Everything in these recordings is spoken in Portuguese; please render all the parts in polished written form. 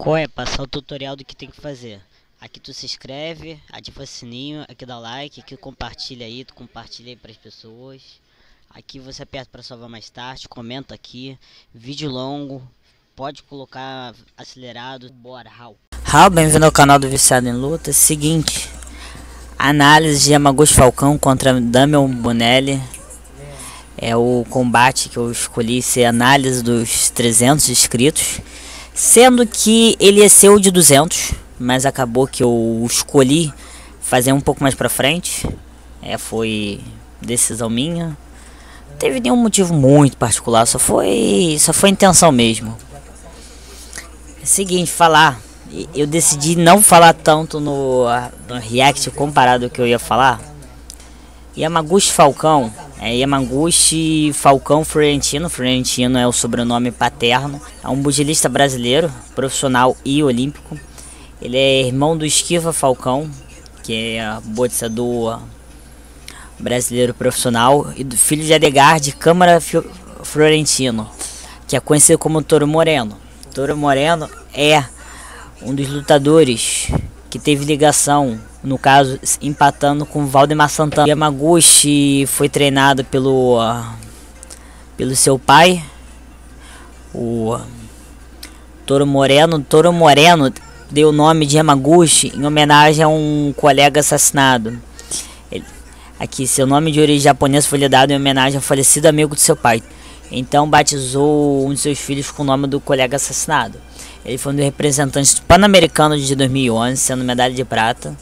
Qual é? Passar o tutorial do que tem que fazer. Aqui tu se inscreve, ativa o sininho, aqui dá like, aqui compartilha aí, tu compartilha aí pras pessoas. Aqui você aperta para salvar mais tarde, comenta aqui, vídeo longo, pode colocar acelerado, bora, Raul. Raul, bem-vindo ao canal do Viciado em Luta. Seguinte, análise de Yamaguchi Falcão contra Damian Bonelli. É o combate que eu escolhi ser análise dos 300 inscritos. Sendo que ele ia ser o de 200, mas acabou que eu escolhi fazer um pouco mais pra frente. Foi decisão minha. Não teve nenhum motivo muito particular, só foi intenção mesmo. É o seguinte, eu decidi não falar tanto no react comparado ao que eu ia falar. Yamaguchi Falcão, Yamaguchi Falcão Fiorentino. Fiorentino é o sobrenome paterno. É um pugilista brasileiro, profissional e olímpico. Ele é irmão do Esquiva Falcão, que é boxeador brasileiro profissional, e do filho de Edgar de Câmara Fiorentino, que é conhecido como Toro Moreno. Toro Moreno é um dos lutadores que teve ligação, no caso, empatando com Valdemar Santana. Yamaguchi foi treinado pelo seu pai, o Toro Moreno. Toro Moreno deu o nome de Yamaguchi em homenagem a um colega assassinado. Aqui, seu nome de origem japonesa foi lhe dado em homenagem ao falecido amigo de seu pai. Então batizou um de seus filhos com o nome do colega assassinado. Ele foi um dos representantes pan-americano de 2011, sendo medalha de prata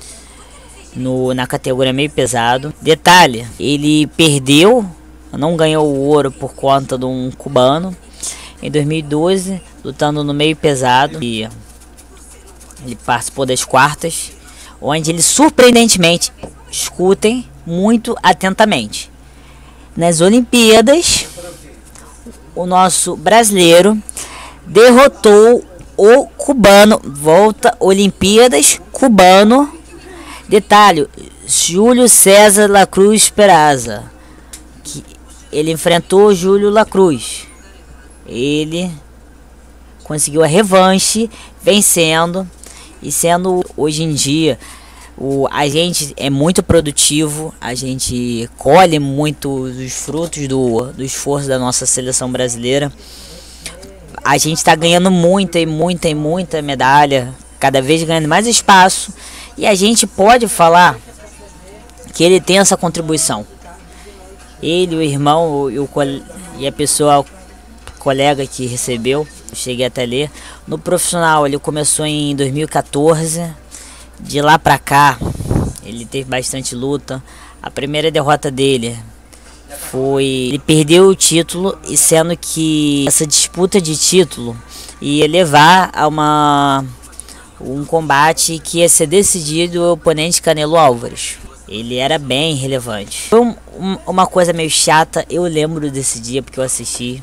na categoria meio pesado. Detalhe, ele perdeu, não ganhou o ouro por conta de um cubano em 2012, lutando no meio pesado. E ele participou das quartas, onde ele surpreendentemente, escutem muito atentamente, nas Olimpíadas, o nosso brasileiro derrotou o cubano. Volta, Olimpíadas, cubano. Detalhe, Júlio César Lacruz Peraza, que ele enfrentou Júlio Lacruz. Ele conseguiu a revanche, vencendo e sendo hoje em dia a gente é muito produtivo, a gente colhe muito os frutos do esforço da nossa seleção brasileira. A gente está ganhando muita medalha, cada vez ganhando mais espaço, e a gente pode falar que ele tem essa contribuição. Ele, o irmão e a pessoa, colega que recebeu, cheguei até a ler, no profissional ele começou em 2014, de lá pra cá ele teve bastante luta. A primeira derrota dele ele perdeu o título, e sendo que essa disputa de título ia levar a um combate que ia ser decidido o oponente Canelo Álvares. Ele era bem relevante. Foi uma coisa meio chata, eu lembro desse dia porque eu assisti.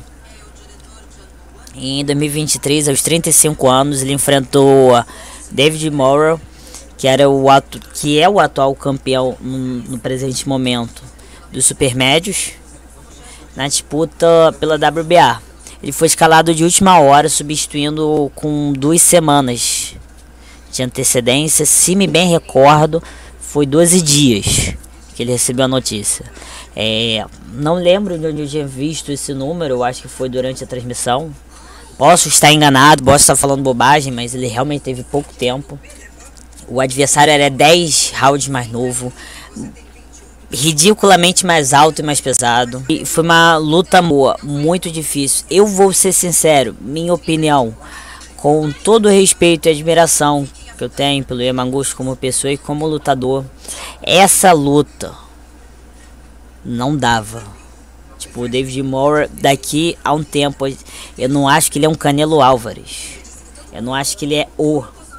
Em 2023, aos 35 anos, ele enfrentou David Morrell, que é o atual campeão no presente momento dos supermédios, na disputa pela WBA. Ele foi escalado de última hora, substituindo com 2 semanas de antecedência. Se me bem recordo, foi 12 dias que ele recebeu a notícia. Não lembro de onde eu tinha visto esse número, eu acho que foi durante a transmissão. Posso estar enganado, posso estar falando bobagem, mas ele realmente teve pouco tempo. O adversário era 10 rounds mais novo, ridiculamente mais alto e mais pesado. E foi uma luta boa, muito difícil. Eu vou ser sincero, minha opinião, com todo o respeito e admiração que eu tenho pelo Yamaguchi como pessoa e como lutador, essa luta não dava. Tipo, o David Morrell, daqui a um tempo, eu não acho que ele é um Canelo Álvares. Eu não acho que ele é o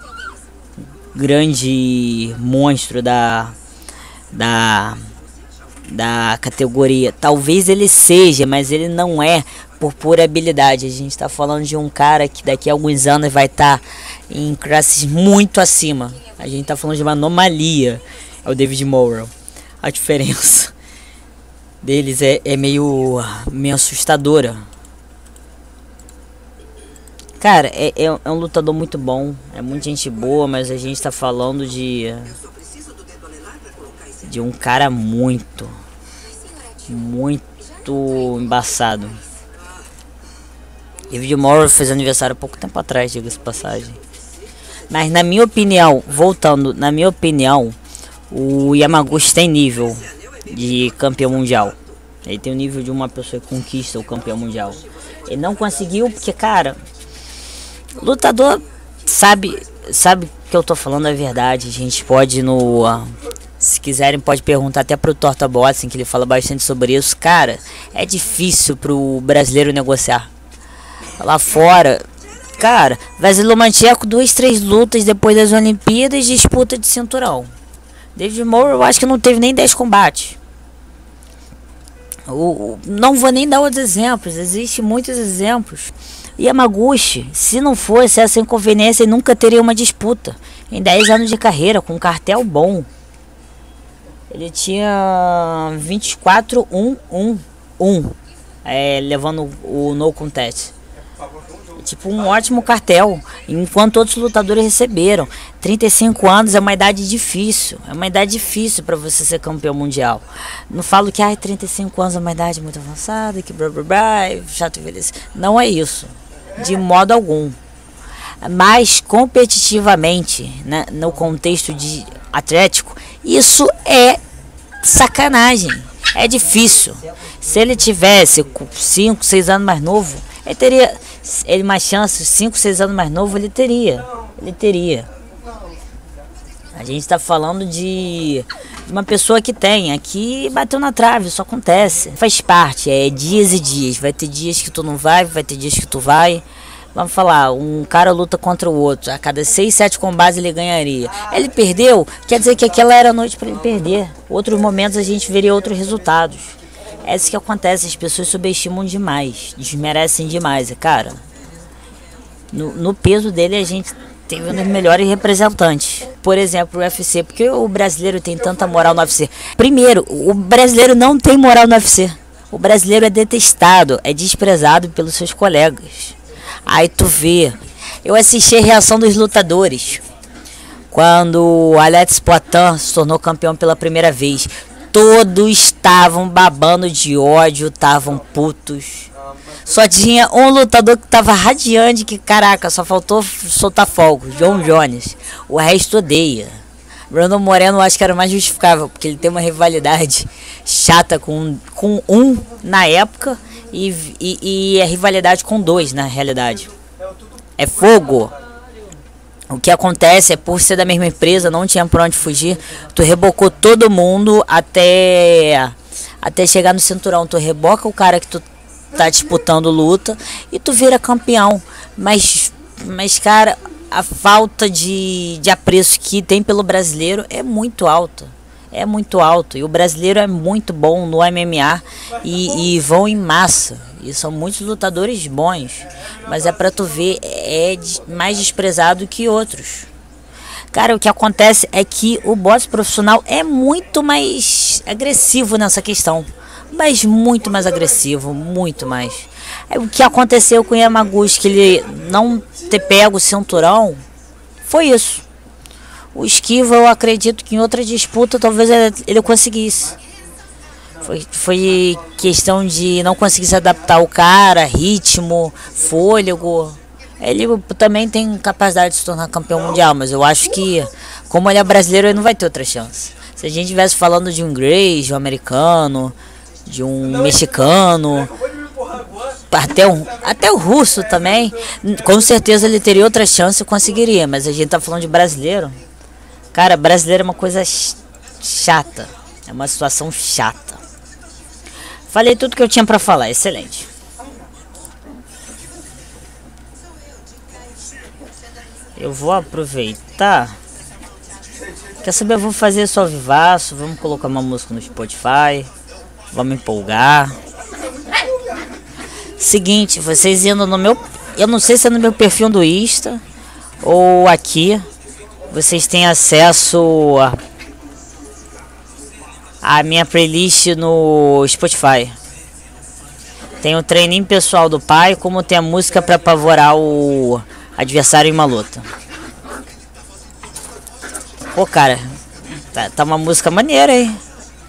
grande monstro da categoria. Talvez ele seja, mas ele não é por pura habilidade. A gente está falando de um cara que daqui a alguns anos vai estar em classes muito acima. A gente está falando de uma anomalia. É o David Morrell. A diferença deles é meio assustadora. Cara, é um lutador muito bom, é muita gente boa, mas a gente tá falando de um cara muito embaçado. David Morrow fez aniversário há pouco tempo atrás, diga-se de passagem. Mas na minha opinião, voltando, na minha opinião, o Yamaguchi tem nível de campeão mundial. Ele tem o nível de uma pessoa que conquista o campeão mundial. Ele não conseguiu porque, cara, lutador sabe que eu tô falando a verdade. A gente pode se quiserem pode perguntar até pro Torta Boxing, que ele fala bastante sobre isso. Cara, é difícil pro brasileiro negociar. Lá fora, cara, Vasily Lomachenko 2, 3 lutas depois das Olimpíadas, disputa de cinturão. David Morrow eu acho que não teve nem 10 combates. Não vou nem dar outros exemplos, existem muitos exemplos. Yamaguchi, se não fosse essa inconveniência, ele nunca teria uma disputa. Em 10 anos de carreira, com um cartel bom. Ele tinha 24-1-1-1, levando o no contest. Tipo um ótimo cartel, enquanto outros lutadores receberam. 35 anos é uma idade difícil, para você ser campeão mundial. Não falo que 35 anos é uma idade muito avançada, que blá blá blá, chato envelhecer. Não é isso, de modo algum. Mas competitivamente, né, no contexto de atlético, isso é sacanagem, é difícil. Se ele tivesse 5, 6 anos mais novo, ele teria mais chances. 5, 6 anos mais novo ele teria. A gente está falando de uma pessoa que tem aqui, bateu na trave, isso acontece, faz parte, é dias e dias. Vai ter dias que tu não vai ter dias que tu vai. Vamos falar, um cara luta contra o outro, a cada 6, 7 combates ele ganharia. Ele perdeu, quer dizer que aquela era a noite para ele perder. Outros momentos a gente veria outros resultados. É isso que acontece, as pessoas subestimam demais, desmerecem demais, cara. No peso dele a gente tem um dos melhores representantes. Por exemplo, o UFC, porque o brasileiro tem tanta moral no UFC? Primeiro, o brasileiro não tem moral no UFC. O brasileiro é detestado, é desprezado pelos seus colegas. Aí tu vê, eu assisti a reação dos lutadores quando o Alex Poitin se tornou campeão pela primeira vez. Todos estavam babando de ódio, estavam putos. Só tinha um lutador que estava radiante, que caraca, só faltou soltar fogo, John Jones. O resto odeia. Brandon Moreno eu acho que era mais justificável, porque ele tem uma rivalidade chata com um na época e a rivalidade com 2 na realidade. É fogo. O que acontece é, por ser da mesma empresa, não tinha por onde fugir. Tu rebocou todo mundo até chegar no cinturão. Tu reboca o cara que tu tá disputando luta e tu vira campeão. Mas cara, a falta de apreço que tem pelo brasileiro é muito alta. É muito alto. E o brasileiro é muito bom no MMA e vão em massa. E são muitos lutadores bons. Mas é pra tu ver, é mais desprezado que outros. Cara, o que acontece é que o boxe profissional é muito mais agressivo nessa questão. Mas muito mais agressivo, muito mais. O que aconteceu com o Yamaguchi, que ele não ter pego o cinturão, foi isso. O esquiva, eu acredito que em outra disputa talvez ele conseguisse. Foi questão de não conseguir se adaptar ao cara, ritmo, fôlego. Ele também tem capacidade de se tornar campeão mundial, mas eu acho que, como ele é brasileiro, ele não vai ter outra chance. Se a gente estivesse falando de um Grace, de um americano, de um mexicano, até o russo também, com certeza ele teria outra chance e conseguiria, mas a gente tá falando de brasileiro. Cara, brasileiro é uma coisa chata, é uma situação chata. Falei tudo que eu tinha pra falar, excelente. Eu vou aproveitar. Quer saber, eu vou fazer só vivaço, vamos colocar uma música no Spotify, vamos empolgar. Seguinte, vocês indo no meu, eu não sei se é no meu perfil do Insta ou aqui, vocês têm acesso a minha playlist no Spotify. Tem o treininho pessoal do pai, como tem a música para apavorar o adversário em uma luta. Pô, cara, tá uma música maneira, hein?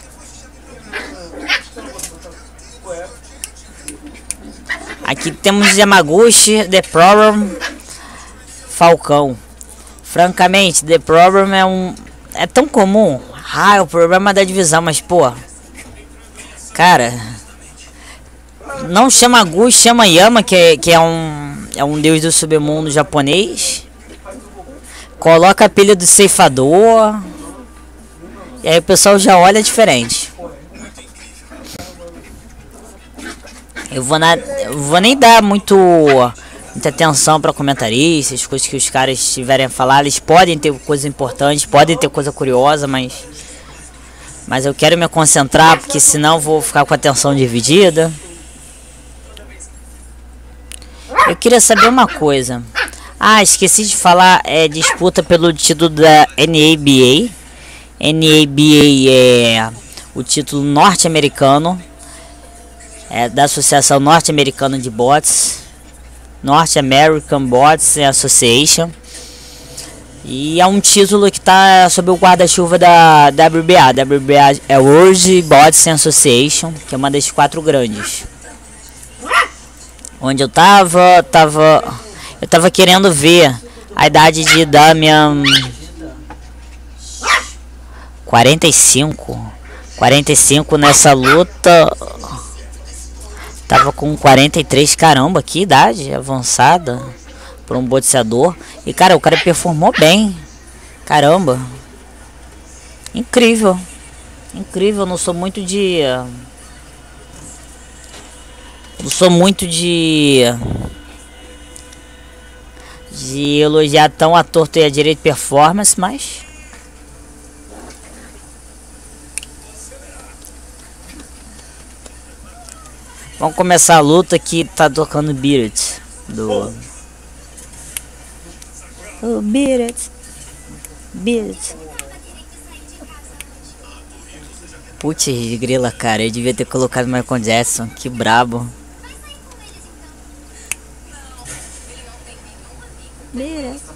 Aqui temos Yamaguchi, The Problem, Falcão. Francamente, The Problem é tão comum. É o problema da divisão, mas pô, cara, não chama Guchi, chama Yama, que é um deus do submundo japonês. Coloca a pilha do ceifador. E aí o pessoal já olha diferente. Eu vou nem dar muita atenção para comentaristas, coisas que os caras tiverem a falar. Eles podem ter coisas importantes, podem ter coisa curiosa, mas eu quero me concentrar, porque senão vou ficar com a atenção dividida. Eu queria saber uma coisa. Esqueci de falar, disputa pelo título da NABA. NABA é o título norte-americano. É da Associação Norte-Americana de Bots, North American Bots Association, e é um título que está sob o guarda-chuva da WBA. WBA é World Bots Association, que é uma das 4 grandes. Onde eu tava querendo ver a idade de Damian. 45 nessa luta. Tava com 43, caramba, que idade avançada para um boxeador. E cara, o cara performou bem. Caramba. Incrível. Incrível, não sou muito de elogiar tão a torto e a direito performance, mas vamos começar a luta aqui. Tá tocando Beat It do Beat It. Putz, grila, cara, eu devia ter colocado Michael Jackson, que brabo. Beat It.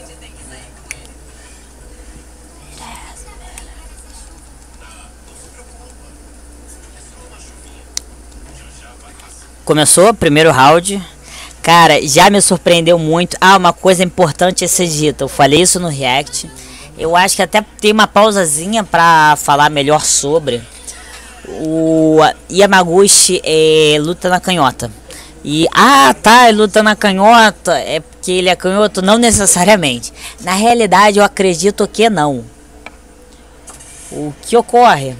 Começou o primeiro round. Cara, já me surpreendeu muito. Uma coisa importante a ser dita. Eu falei isso no React. Eu acho que até tem uma pausazinha pra falar melhor sobre. O Yamaguchi luta na canhota. E, ele luta na canhota. É porque ele é canhoto? Não necessariamente. Na realidade, eu acredito que não. O que ocorre?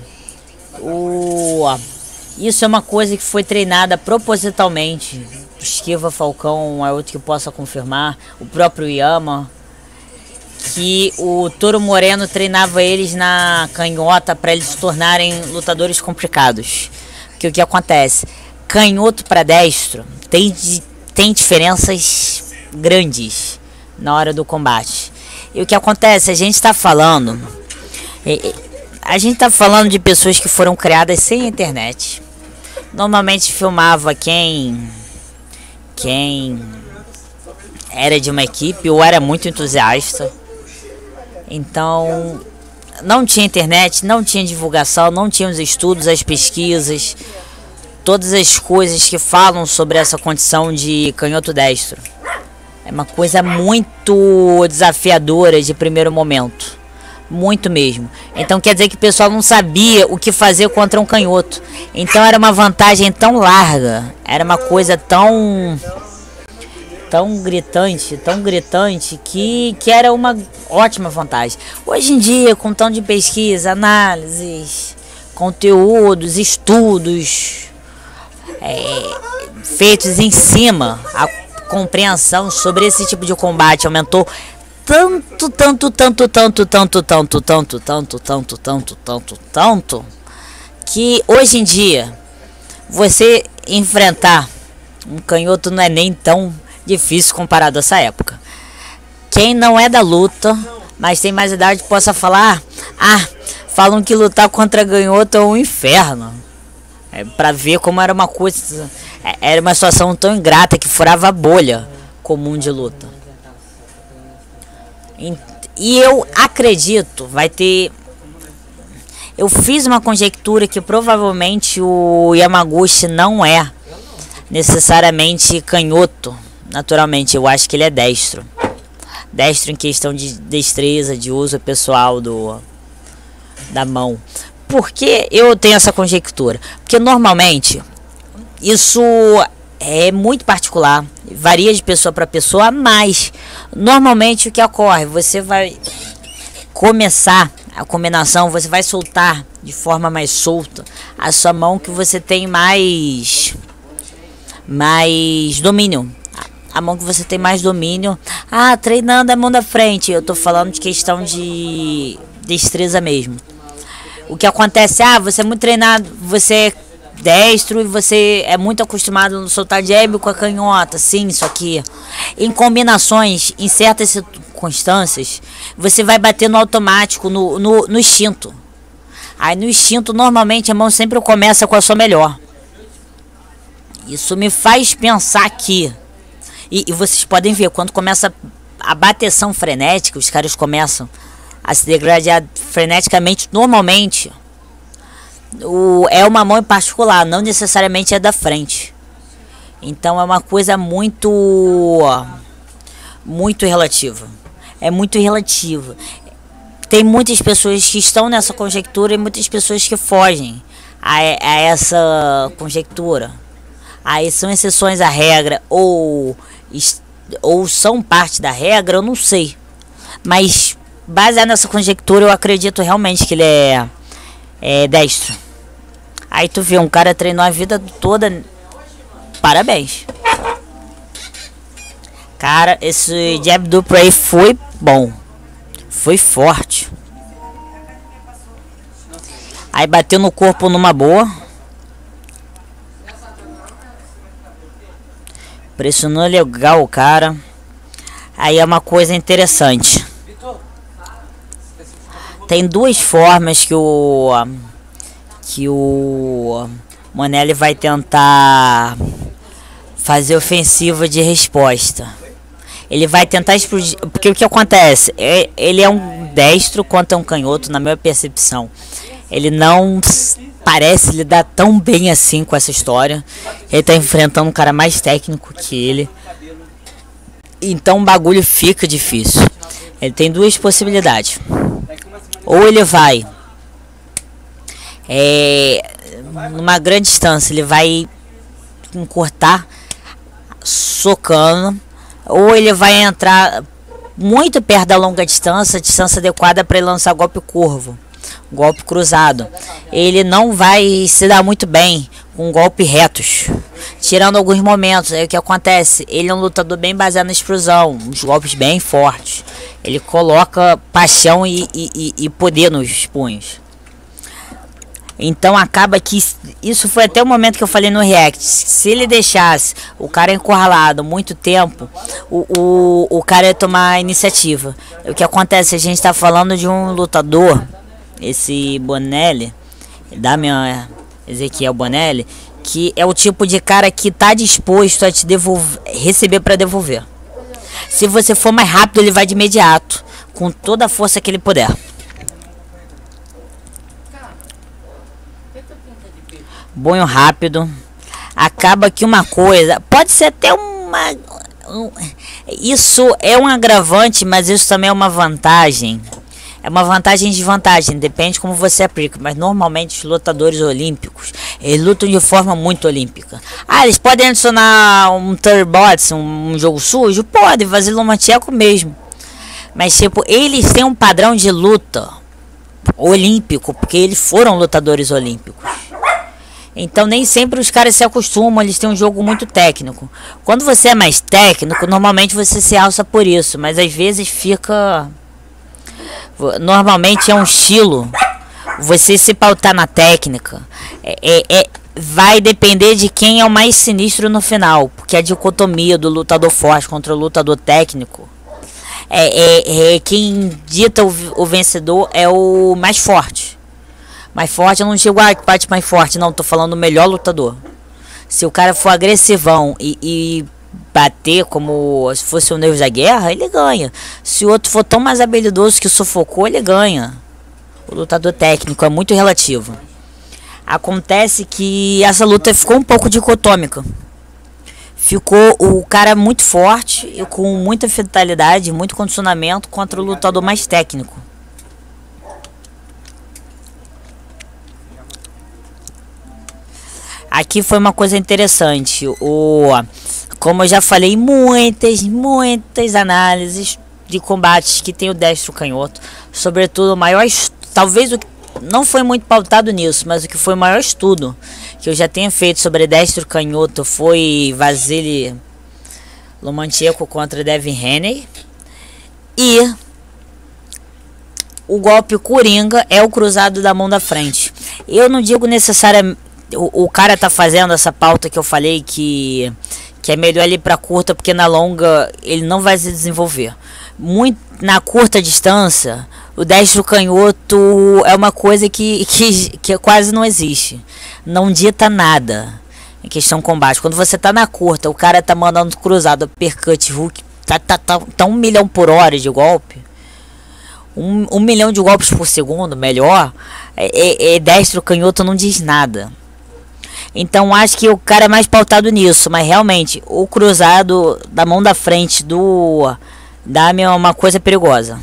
Isso é uma coisa que foi treinada propositalmente. Esquiva Falcão é outro que possa confirmar. O próprio Yama. Que o Toro Moreno treinava eles na canhota para eles se tornarem lutadores complicados. Porque o que acontece? Canhoto para destro tem diferenças grandes na hora do combate. E o que acontece? A gente está falando de pessoas que foram criadas sem internet. Normalmente filmava quem era de uma equipe ou era muito entusiasta. Então não tinha internet, não tinha divulgação, não tinha os estudos, as pesquisas, todas as coisas que falam sobre essa condição de canhoto destro. É uma coisa muito desafiadora de primeiro momento. Muito mesmo. Então quer dizer que o pessoal não sabia o que fazer contra um canhoto. Então era uma vantagem tão larga. Era uma coisa tão gritante que era uma ótima vantagem. Hoje em dia, com tanto de pesquisa, análises, conteúdos, estudos feitos em cima, a compreensão sobre esse tipo de combate aumentou tanto que hoje em dia você enfrentar um canhoto não é nem tão difícil comparado a essa época. Quem não é da luta, mas tem mais idade, possa falar: falam que lutar contra canhoto é um inferno. Pra ver como era uma coisa. Era uma situação tão ingrata que furava a bolha comum de luta. E eu acredito, vai ter... Eu fiz uma conjectura que provavelmente o Yamaguchi não é necessariamente canhoto. Naturalmente, eu acho que ele é destro. Destro em questão de destreza, de uso pessoal da mão. Por que eu tenho essa conjectura? Porque normalmente isso é muito particular, varia de pessoa para pessoa, mas normalmente o que ocorre, você vai começar a combinação, você vai soltar de forma mais solta a sua mão que você tem mais domínio. A mão que você tem mais domínio. Ah, treinando a mão da frente. Eu tô falando de questão de destreza mesmo. O que acontece, você é muito treinado, você é destro e você é muito acostumado a soltar jab com a canhota, sim, só que em combinações, em certas circunstâncias, você vai bater no automático, no instinto. Aí no instinto, normalmente, a mão sempre começa com a sua melhor. Isso me faz pensar que... E vocês podem ver, quando começa a bateção frenética, os caras começam a se degradar freneticamente, normalmente... é uma mão em particular, não necessariamente é da frente. Então é uma coisa muito relativa. É muito relativa. Tem muitas pessoas que estão nessa conjectura e muitas pessoas que fogem a essa conjectura. Aí são exceções à regra ou são parte da regra, eu não sei. Mas baseado nessa conjectura, eu acredito realmente que ele é destro. Aí tu vê, um cara treinou a vida toda. Parabéns. Cara, esse jab duplo aí foi bom. Foi forte. Aí bateu no corpo numa boa. Pressionou legal o cara. Aí é uma coisa interessante. Tem duas formas que o Monelli vai tentar fazer ofensiva de resposta. Ele vai tentar explodir, porque o que acontece? Ele é um destro quanto é um canhoto, na minha percepção. Ele não parece lidar tão bem assim com essa história. Ele tá enfrentando um cara mais técnico que ele. Então o bagulho fica difícil. Ele tem duas possibilidades. Ou ele vai numa grande distância, ele vai encurtar socando, ou ele vai entrar muito perto da longa distância, distância adequada para ele lançar golpe curvo, golpe cruzado. Ele não vai se dar muito bem com golpe retos, tirando alguns momentos. Aí o que acontece? Ele é um lutador bem baseado na explosão, uns golpes bem fortes. Ele coloca paixão e poder nos punhos. Então acaba que isso foi até o momento que eu falei no react. Se ele deixasse o cara encurralado muito tempo, o cara ia tomar a iniciativa. O que acontece? A gente está falando de um lutador, esse Bonelli, da minha Ezequiel Bonelli, que é o tipo de cara que está disposto a te receber para devolver. Se você for mais rápido, ele vai de imediato, com toda a força que ele puder. Bonho rápido. Acaba que uma coisa, pode ser até isso é um agravante, mas isso também é uma vantagem. É uma vantagem e desvantagem, depende como você aplica. Mas normalmente os lutadores olímpicos, eles lutam de forma muito olímpica. Eles podem adicionar um turbots, um jogo sujo? Pode, fazer Lomachenko mesmo. Mas tipo, eles têm um padrão de luta olímpico, porque eles foram lutadores olímpicos. Então nem sempre os caras se acostumam, eles têm um jogo muito técnico. Quando você é mais técnico, normalmente você se alça por isso, mas às vezes fica... Normalmente é um estilo, você se pautar na técnica, vai depender de quem é o mais sinistro no final, porque a dicotomia do lutador forte contra o lutador técnico, quem dita o vencedor é o mais forte. Mais forte, eu não digo que bate mais forte, não, tô falando o melhor lutador. Se o cara for agressivão e bater como se fosse o Deus da guerra, ele ganha. Se o outro for tão mais habilidoso que sufocou, ele ganha. O lutador técnico é muito relativo. Acontece que essa luta ficou um pouco dicotômica. Ficou o cara muito forte e com muita vitalidade, muito condicionamento contra o lutador mais técnico. Aqui foi uma coisa interessante. Como eu já falei, muitas análises de combates que tem o destro canhoto. Sobretudo o maior, talvez o que não foi muito pautado nisso, mas o que foi o maior estudo que eu já tenho feito sobre destro canhoto foi Vasily Lomachenko contra Devin Haney. E o golpe coringa é o cruzado da mão da frente. Eu não digo necessariamente... O cara tá fazendo essa pauta que eu falei que é melhor ele ir pra curta, porque na longa ele não vai se desenvolver. Muito na curta distância, o destro canhoto é uma coisa que quase não existe. Não dita nada em questão de combate. Quando você tá na curta, o cara tá mandando cruzado, uppercut, hook, tá 1 milhão por hora de golpe. 1 milhão de golpes por segundo, melhor. Destro canhoto não diz nada. Então acho que o cara é mais pautado nisso. Mas realmente, o cruzado da mão da frente do Dame é uma coisa perigosa.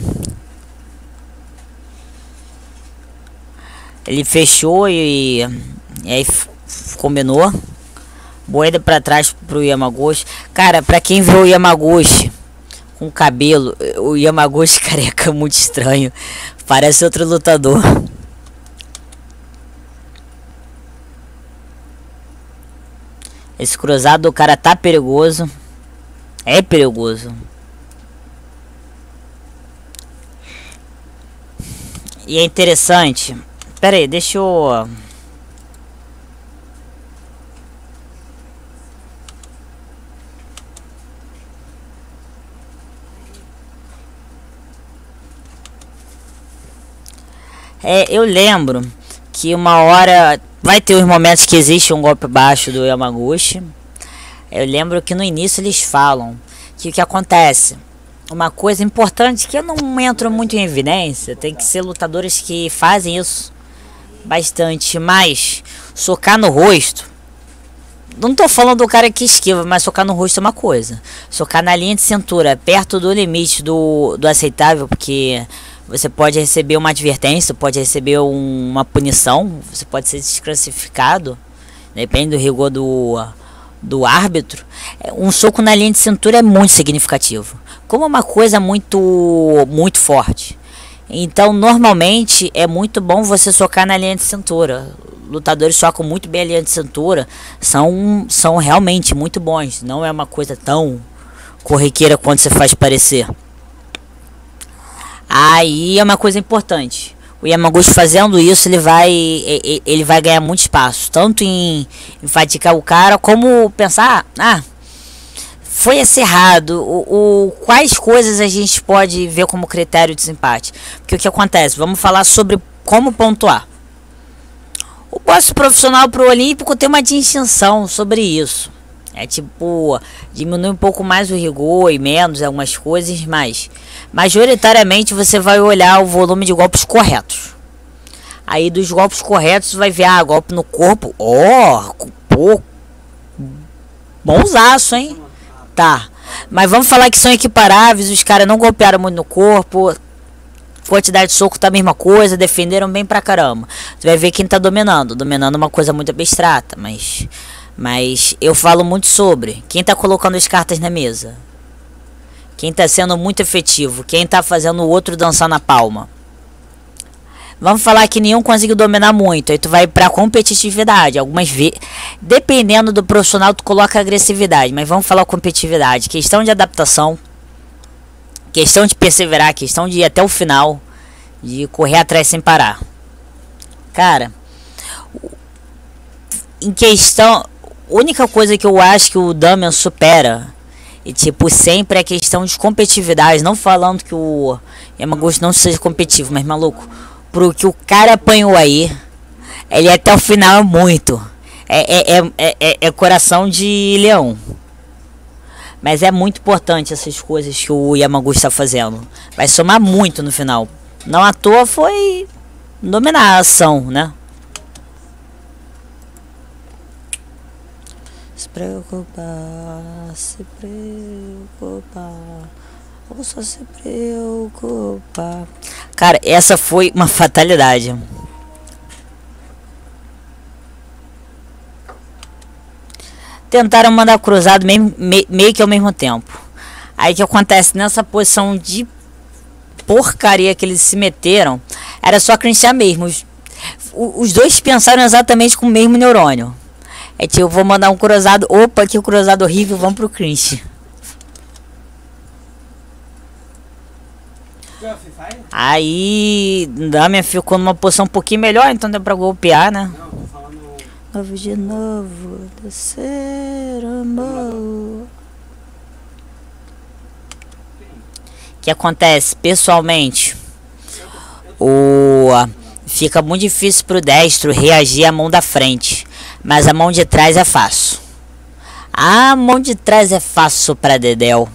Ele fechou e aí combinou. Boeda pra trás pro Yamaguchi. Cara, pra quem viu o Yamaguchi com cabelo, o Yamaguchi careca é muito estranho. Parece outro lutador. Esse cruzado do cara tá perigoso. É perigoso. E é interessante. Pera aí, deixa eu... eu lembro que uma hora vai ter os momentos que existe um golpe baixo do Yamaguchi. Eu lembro que no início eles falam que o que acontece, uma coisa importante que eu não entro muito em evidência, tem que ser lutadores que fazem isso bastante, mas socar no rosto, não tô falando do cara que esquiva, mas socar no rosto é uma coisa, socar na linha de cintura, perto do limite do aceitável, porque você pode receber uma advertência, pode receber uma punição, você pode ser desclassificado, depende do rigor do árbitro. Um soco na linha de cintura é muito significativo, como uma coisa muito forte. Então normalmente é muito bom você socar na linha de cintura. Lutadores socam muito bem a linha de cintura, são realmente muito bons, não é uma coisa tão corriqueira quanto você faz parecer. Aí é uma coisa importante. O Yamaguchi fazendo isso, ele vai ganhar muito espaço, tanto em fatigar o cara, como pensar, foi acirrado, quais coisas a gente pode ver como critério de desempate. Porque o que acontece? Vamos falar sobre como pontuar. O boxe profissional pro olímpico tem uma distinção sobre isso. É tipo, diminui um pouco mais o rigor e menos algumas coisas, mas majoritariamente você vai olhar o volume de golpes corretos. Aí dos golpes corretos você vai ver, golpe no corpo, pô, bonsaço, hein? Tá, mas vamos falar que são equiparáveis, os caras não golpearam muito no corpo, quantidade de soco tá a mesma coisa, defenderam bem pra caramba. Você vai ver quem tá dominando é uma coisa muito abstrata, mas eu falo muito sobre quem tá colocando as cartas na mesa, quem tá sendo muito efetivo, quem tá fazendo o outro dançar na palma. Vamos falar que nenhum conseguiu dominar muito, aí tu vai pra competitividade. Algumas vezes, dependendo do profissional, tu coloca agressividade, mas vamos falar competitividade, questão de adaptação, questão de perseverar, questão de ir até o final, de correr atrás sem parar. Cara, em questão, a única coisa que eu acho que o Damian supera, e tipo, sempre é questão de competitividade. Não falando que o Yamaguchi não seja competitivo, mas maluco, pro que o cara apanhou aí, ele até o final é muito. É coração de leão. Mas é muito importante essas coisas que o Yamaguchi está fazendo. Vai somar muito no final. Não à toa foi dominar a ação, né? Se preocupar, se preocupar. Ou só se preocupar. Cara, essa foi uma fatalidade. Tentaram mandar cruzado meio que ao mesmo tempo. Aí o que acontece nessa posição de porcaria que eles se meteram, era só crunchar mesmo. Os dois pensaram exatamente com o mesmo neurônio. É tipo, vou mandar um cruzado, opa, que cruzado horrível, vamos pro crunch. Aí Damian ficou numa posição um pouquinho melhor, então deu pra golpear, né? Novo de novo, descer amor. O que acontece? Pessoalmente, fica muito difícil pro destro reagir à mão da frente, mas a mão de trás é fácil. A mão de trás é fácil pra Dedéu.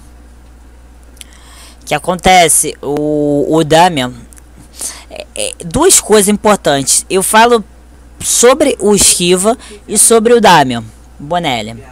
O que acontece? O Damian, duas coisas importantes. Eu falo sobre o esquiva e sobre o Damian Bonelli.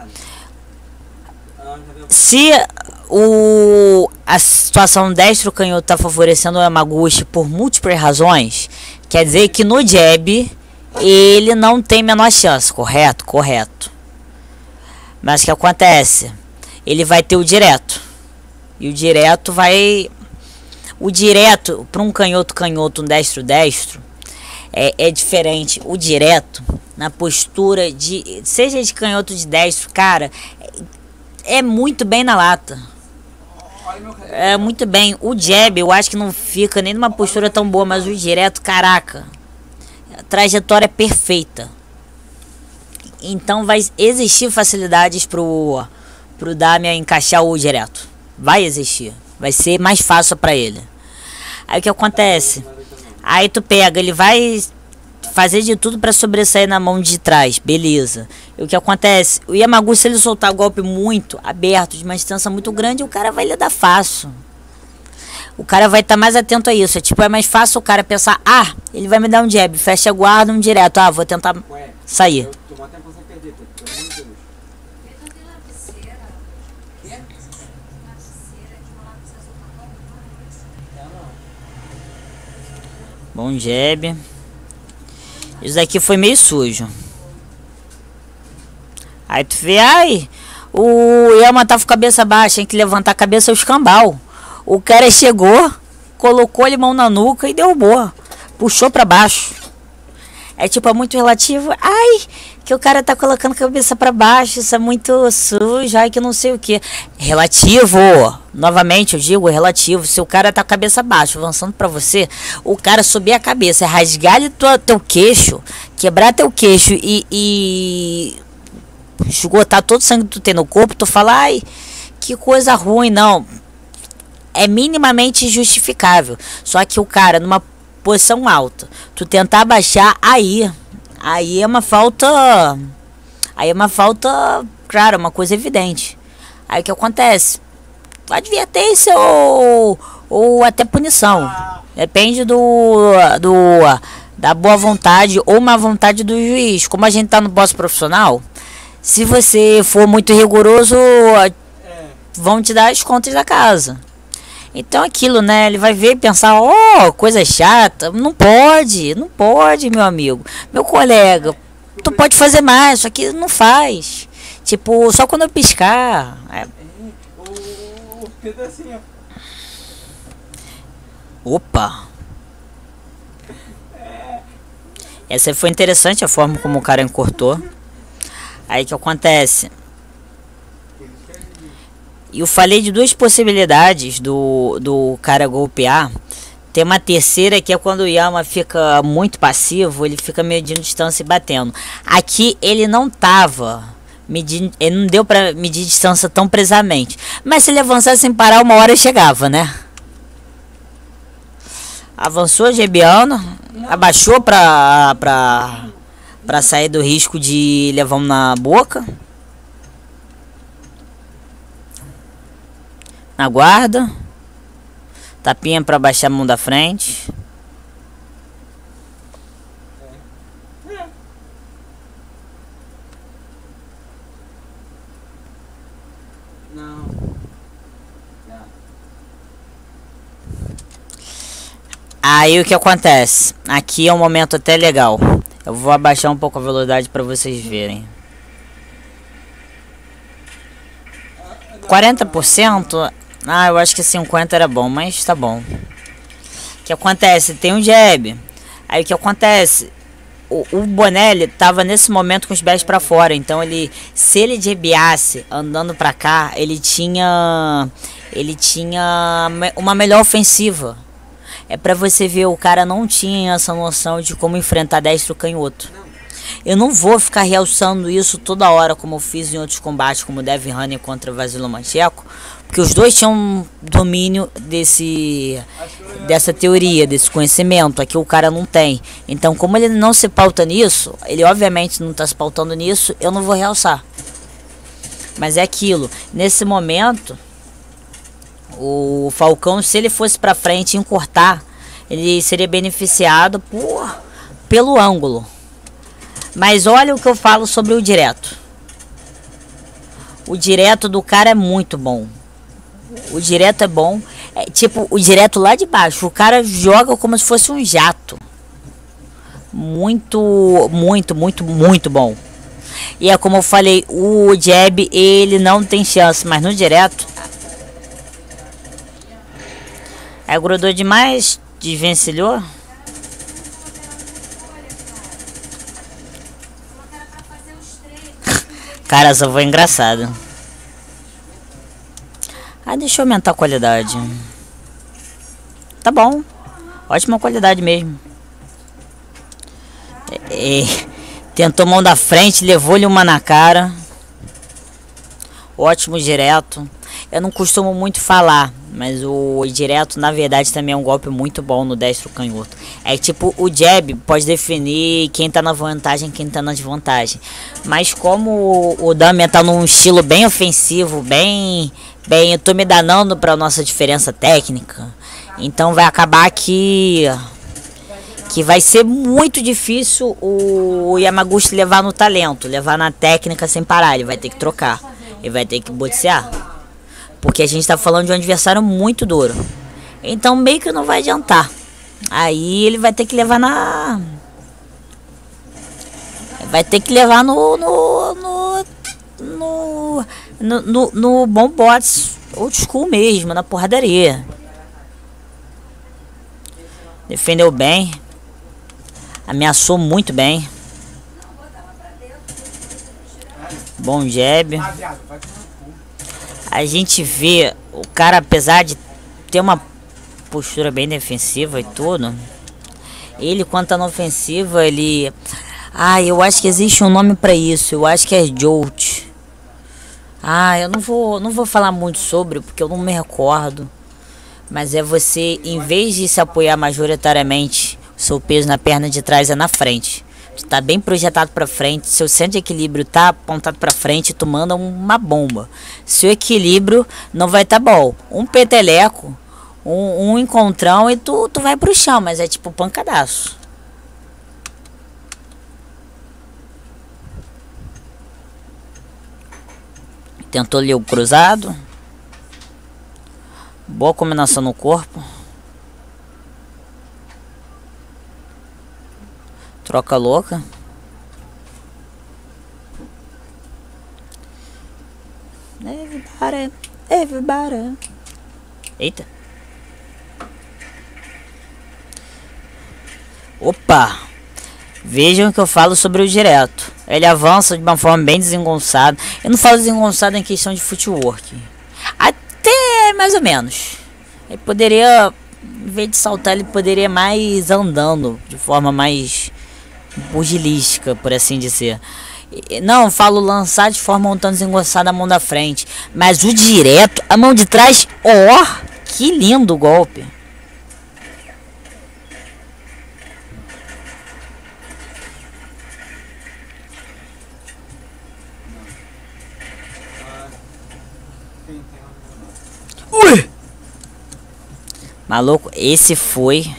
Se a situação destro canhoto está favorecendo o Yamaguchi por múltiplas razões, quer dizer que no jab ele não tem menor chance, correto? Correto. Mas o que acontece? Ele vai ter o direto. E o direto vai... O direto para um canhoto, um destro, é diferente. O direto, na postura de... Seja de canhoto de destro, cara, é muito bem na lata. É muito bem. O jab, eu acho que não fica nem numa postura tão boa, mas o direto, caraca, a trajetória é perfeita. Então vai existir facilidades pro Damian encaixar o direto. Vai existir. Vai ser mais fácil pra ele. Aí o que acontece? Aí tu pega, ele vai fazer de tudo pra sobressair na mão de trás. Beleza. E o que acontece? O Yamaguchi, se ele soltar o golpe muito aberto, de uma distância muito grande, o cara vai lidar fácil. O cara vai estar mais atento a isso. É tipo, é mais fácil o cara pensar, ah, ele vai me dar um jab, fecha a guarda, um direto. Ah, vou tentar sair. Bom jab. Isso daqui foi meio sujo. Aí tu vê, ai, o Yama tava com a cabeça baixa, tem que levantar a cabeça, é o escambau. O cara chegou, colocou a mão na nuca e derrubou. Puxou pra baixo. É tipo, é muito relativo. Ai, que o cara tá colocando a cabeça pra baixo, isso é muito sujo, ai, que não sei o que. Relativo. Novamente, eu digo relativo. Se o cara tá com a cabeça baixa, avançando pra você, o cara subir a cabeça, rasgar teu queixo, quebrar teu queixo e esgotar todo o sangue que tu tem no corpo, tu fala, ai, que coisa ruim, não. É minimamente justificável. Só que o cara, numa posição alta, tu tentar abaixar, aí é uma falta. Aí é uma falta, claro, uma coisa evidente. Aí o que acontece? Advertência ou até punição. Depende da boa vontade ou má vontade do juiz. Como a gente tá no boxe profissional, se você for muito rigoroso, vão te dar as contas da casa. Então aquilo, né? Ele vai ver e pensar, oh, coisa chata. Não pode, meu amigo. Meu colega, tu pode fazer mais, só que não faz. Tipo, só quando eu piscar. Opa! Essa foi interessante a forma como o cara encurtou. Aí o que acontece? Eu falei de duas possibilidades do cara golpear. Tem uma terceira que é quando o Yama fica muito passivo, ele fica medindo distância e batendo. Aqui ele não tava medindo, ele não deu pra medir distância tão precisamente. Mas se ele avançasse sem parar, uma hora chegava, né? Avançou, gebiano, abaixou pra Pra sair do risco de levar um na boca. Na guarda. Tapinha pra baixar a mão da frente. Aí o que acontece? Aqui é um momento até legal. Eu vou abaixar um pouco a velocidade para vocês verem. 40%? Ah, eu acho que 50% era bom, mas tá bom. O que acontece? Tem um jab. Aí o que acontece? O Bonelli tava nesse momento com os pés para fora. Então ele, se ele jabeasse andando para cá, ele tinha uma melhor ofensiva. É pra você ver, o cara não tinha essa noção de como enfrentar destro canhoto. Eu não vou ficar realçando isso toda hora, como eu fiz em outros combates, como o Devin Haney contra o Vasily Lomachenko, porque os dois tinham domínio dessa teoria, desse conhecimento. Aqui o cara não tem. Então, como ele não se pauta nisso, ele obviamente não está se pautando nisso, eu não vou realçar. Mas é aquilo, nesse momento... O Falcão, se ele fosse pra frente e encurtar, ele seria beneficiado pelo ângulo. Mas olha o que eu falo sobre o direto. O direto do cara é muito bom. O direto é bom. É tipo, o direto lá de baixo. O cara joga como se fosse um jato. Muito, muito, muito, muito bom. E é como eu falei, o jab, ele não tem chance. Mas no direto... É, grudou demais, desvencilhou. Cara, essa foi engraçada. Ah, deixa eu aumentar a qualidade. Tá bom. Ótima qualidade mesmo. Tentou mão da frente, levou-lhe uma na cara. Ótimo direto. Eu não costumo muito falar, mas o direto na verdade também é um golpe muito bom no destro canhoto. É tipo, o jab pode definir quem tá na vantagem e quem tá na desvantagem. Mas como o Damian tá num estilo bem ofensivo, bem eu tô me danando pra nossa diferença técnica. Então vai acabar que vai ser muito difícil o Yamaguchi levar no talento, levar na técnica sem parar. Ele vai ter que trocar, ele vai ter que boxear. Porque a gente tá falando de um adversário muito duro. Então meio que não vai adiantar. Aí ele vai ter que levar na... Vai ter que levar no bom bots. Old school mesmo, na porradaria. Defendeu bem. Ameaçou muito bem. Bom jab. A gente vê o cara, apesar de ter uma postura bem defensiva e tudo, ele quando tá na ofensiva, ele... Ah, eu acho que existe um nome pra isso, eu acho que é Jolt. Ah, eu não vou falar muito sobre, porque eu não me recordo. Mas é você, em vez de se apoiar majoritariamente, o seu peso na perna de trás é na frente. Tá bem projetado pra frente, seu centro de equilíbrio tá apontado pra frente, tu manda uma bomba. Seu equilíbrio não vai tá bom. Um peteleco, um encontrão e tu vai pro chão, mas é tipo pancadaço. Tentou ali o cruzado. Boa combinação no corpo. Troca louca. Everybody. Eita. Opa. Vejam o que eu falo sobre o direto. Ele avança de uma forma bem desengonçada. Eu não falo desengonçado em questão de footwork. Até mais ou menos. Ele poderia, em vez de saltar, ele poderia mais andando de forma mais pugilística, por assim dizer. Não, falo lançar de forma um tanto desengonçada a mão da frente. Mas o direto, a mão de trás, ó, que lindo golpe. Maluco, esse foi...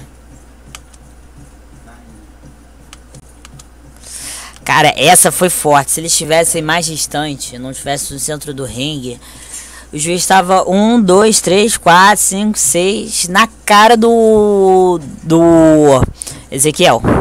Cara, essa foi forte. Se eles estivessem mais distante, não estivesse no centro do ringue, o juiz estava 1, 2, 3, 4, 5, 6 na cara do Ezequiel.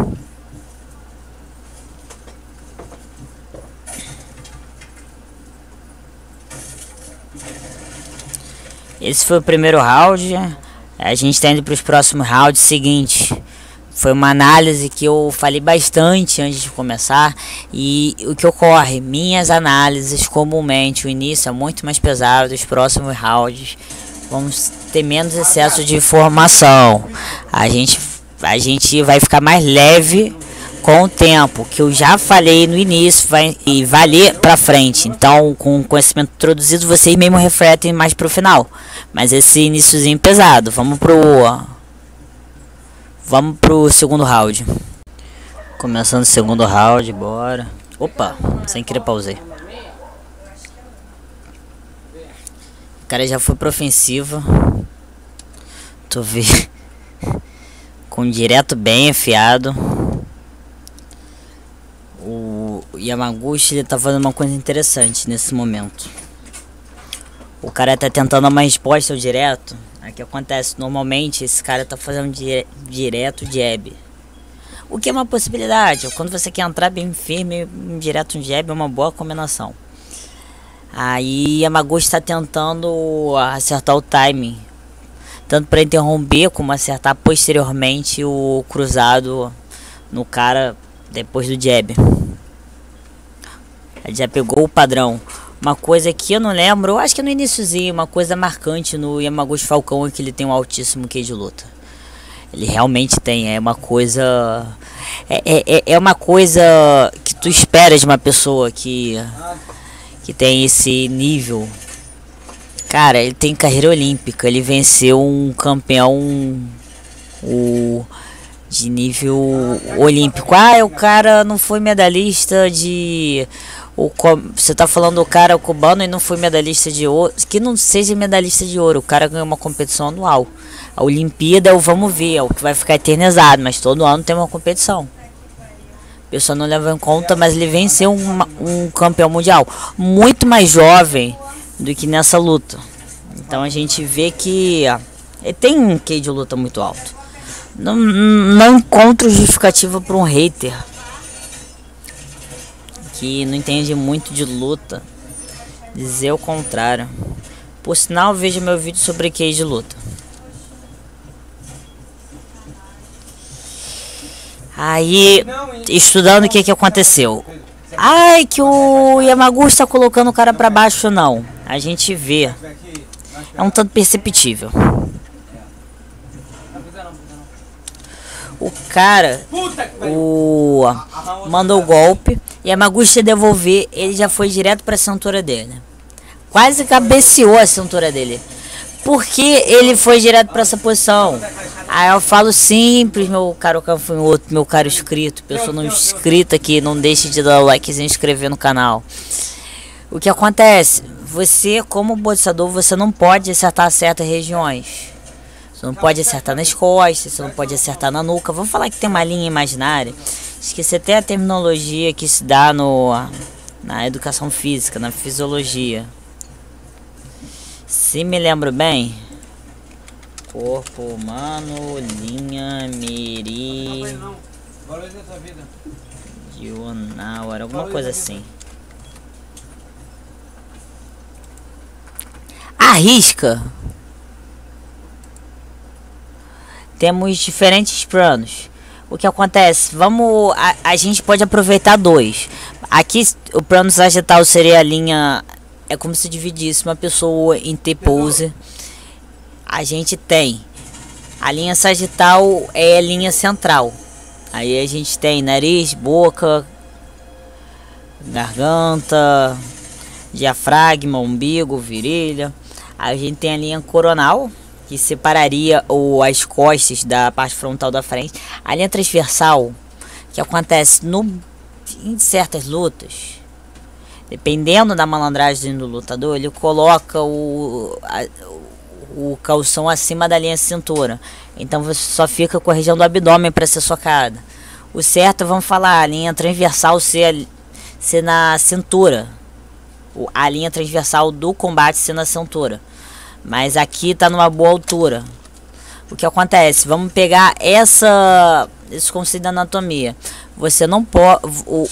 Esse foi o primeiro round. A gente está indo para os próximos rounds. Seguinte, foi uma análise que eu falei bastante antes de começar. E o que ocorre? Minhas análises, comumente, o início é muito mais pesado. Os próximos rounds vamos ter menos excesso de informação. A gente vai ficar mais leve com o tempo, que eu já falei no início, vai ler pra frente. Então, com o conhecimento introduzido, vocês mesmo refletem mais pro final. Mas esse iniciozinho pesado. Vamos pro segundo round. Começando o segundo round, bora. Opa, sem querer pausei. O cara já foi pra ofensiva. Tô vendo. Com um direto bem afiado. O Yamaguchi, ele tá fazendo uma coisa interessante nesse momento. O cara tá tentando uma resposta ao direto. O que acontece? Normalmente esse cara tá fazendo direto jab. O que é uma possibilidade. Quando você quer entrar bem firme, direto um jab é uma boa combinação. Aí Yamaguchi tá tentando acertar o timing, tanto para interromper como acertar posteriormente o cruzado no cara depois do jab. Ele já pegou o padrão. Uma coisa que eu não lembro, eu acho que no iniciozinho, uma coisa marcante no Yamaguchi Falcão é que ele tem um altíssimo QI de luta. Ele realmente tem, é uma coisa... É uma coisa que tu espera de uma pessoa que tem esse nível. Cara, ele tem carreira olímpica, ele venceu um campeão de nível olímpico. O cara não foi medalhista de... Você tá falando do cara cubano e não foi medalhista de ouro. Que não seja medalhista de ouro. O cara ganhou uma competição anual. A Olimpíada, vamos ver, é o que vai ficar eternizado. Mas todo ano tem uma competição. O pessoal não leva em conta, mas ele venceu um campeão mundial. Muito mais jovem do que nessa luta. Então a gente vê que ele tem um QI de luta muito alto. Não encontro justificativa para um hater que não entende muito de luta dizer o contrário. Por sinal, veja meu vídeo sobre QI de luta. Aí, estudando o que aconteceu. Que o Yamaguchi está colocando o cara para baixo, não. A gente vê. É um tanto perceptível. O cara mandou o golpe. E Yamaguchi devolver, ele já foi direto para a cintura dele. Quase cabeceou a cintura dele. Por que ele foi direto para essa posição? Aí eu falo simples, meu caro canfonoto, meu caro inscrito, pessoa não inscrita aqui, não deixe de dar o like e se inscrever no canal. O que acontece? Você, como boxeador, você não pode acertar certas regiões. Você não pode acertar nas costas, você não pode acertar na nuca. Vamos falar que tem uma linha imaginária. Esqueci até a terminologia que se dá na educação física, na fisiologia. Se me lembro bem, corpo humano, linha, miri, diagonal, era alguma coisa assim. Arrisca. Temos diferentes planos. O que acontece? A gente pode aproveitar dois. Aqui o plano sagital seria a linha. É como se dividisse uma pessoa em T-pose. A gente tem a linha sagital, é a linha central. Aí a gente tem nariz, boca, garganta, diafragma, umbigo, virilha. Aí a gente tem a linha coronal, que separaria as costas da parte frontal da frente. A linha transversal, que acontece em certas lutas, dependendo da malandragem do lutador, ele coloca o o calção acima da linha de cintura. Então você só fica com a região do abdômen para ser socada. O certo, vamos falar, a linha transversal ser na cintura. A linha transversal do combate ser na cintura. Mas aqui tá numa boa altura. O que acontece? Vamos pegar esse conceito da anatomia. Você não pode...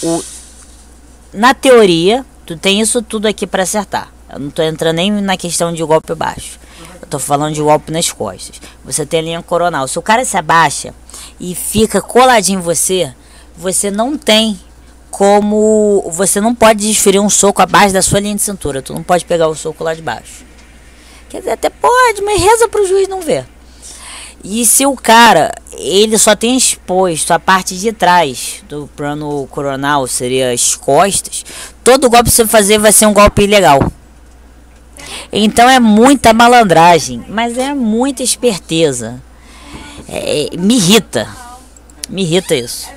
na teoria, tu tem isso tudo aqui para acertar. Eu não tô entrando nem na questão de golpe baixo. Eu tô falando de golpe nas costas. Você tem a linha coronal. Se o cara se abaixa e fica coladinho em você, você não tem como... Você não pode desferir um soco abaixo da sua linha de cintura. Tu não pode pegar o soco lá de baixo. Quer dizer, até pode, mas reza pro juiz não ver. E se o cara, ele só tem exposto a parte de trás do plano coronal, seria as costas, todo golpe que você fazer vai ser um golpe ilegal. Então é muita malandragem, mas é muita esperteza. Me irrita isso.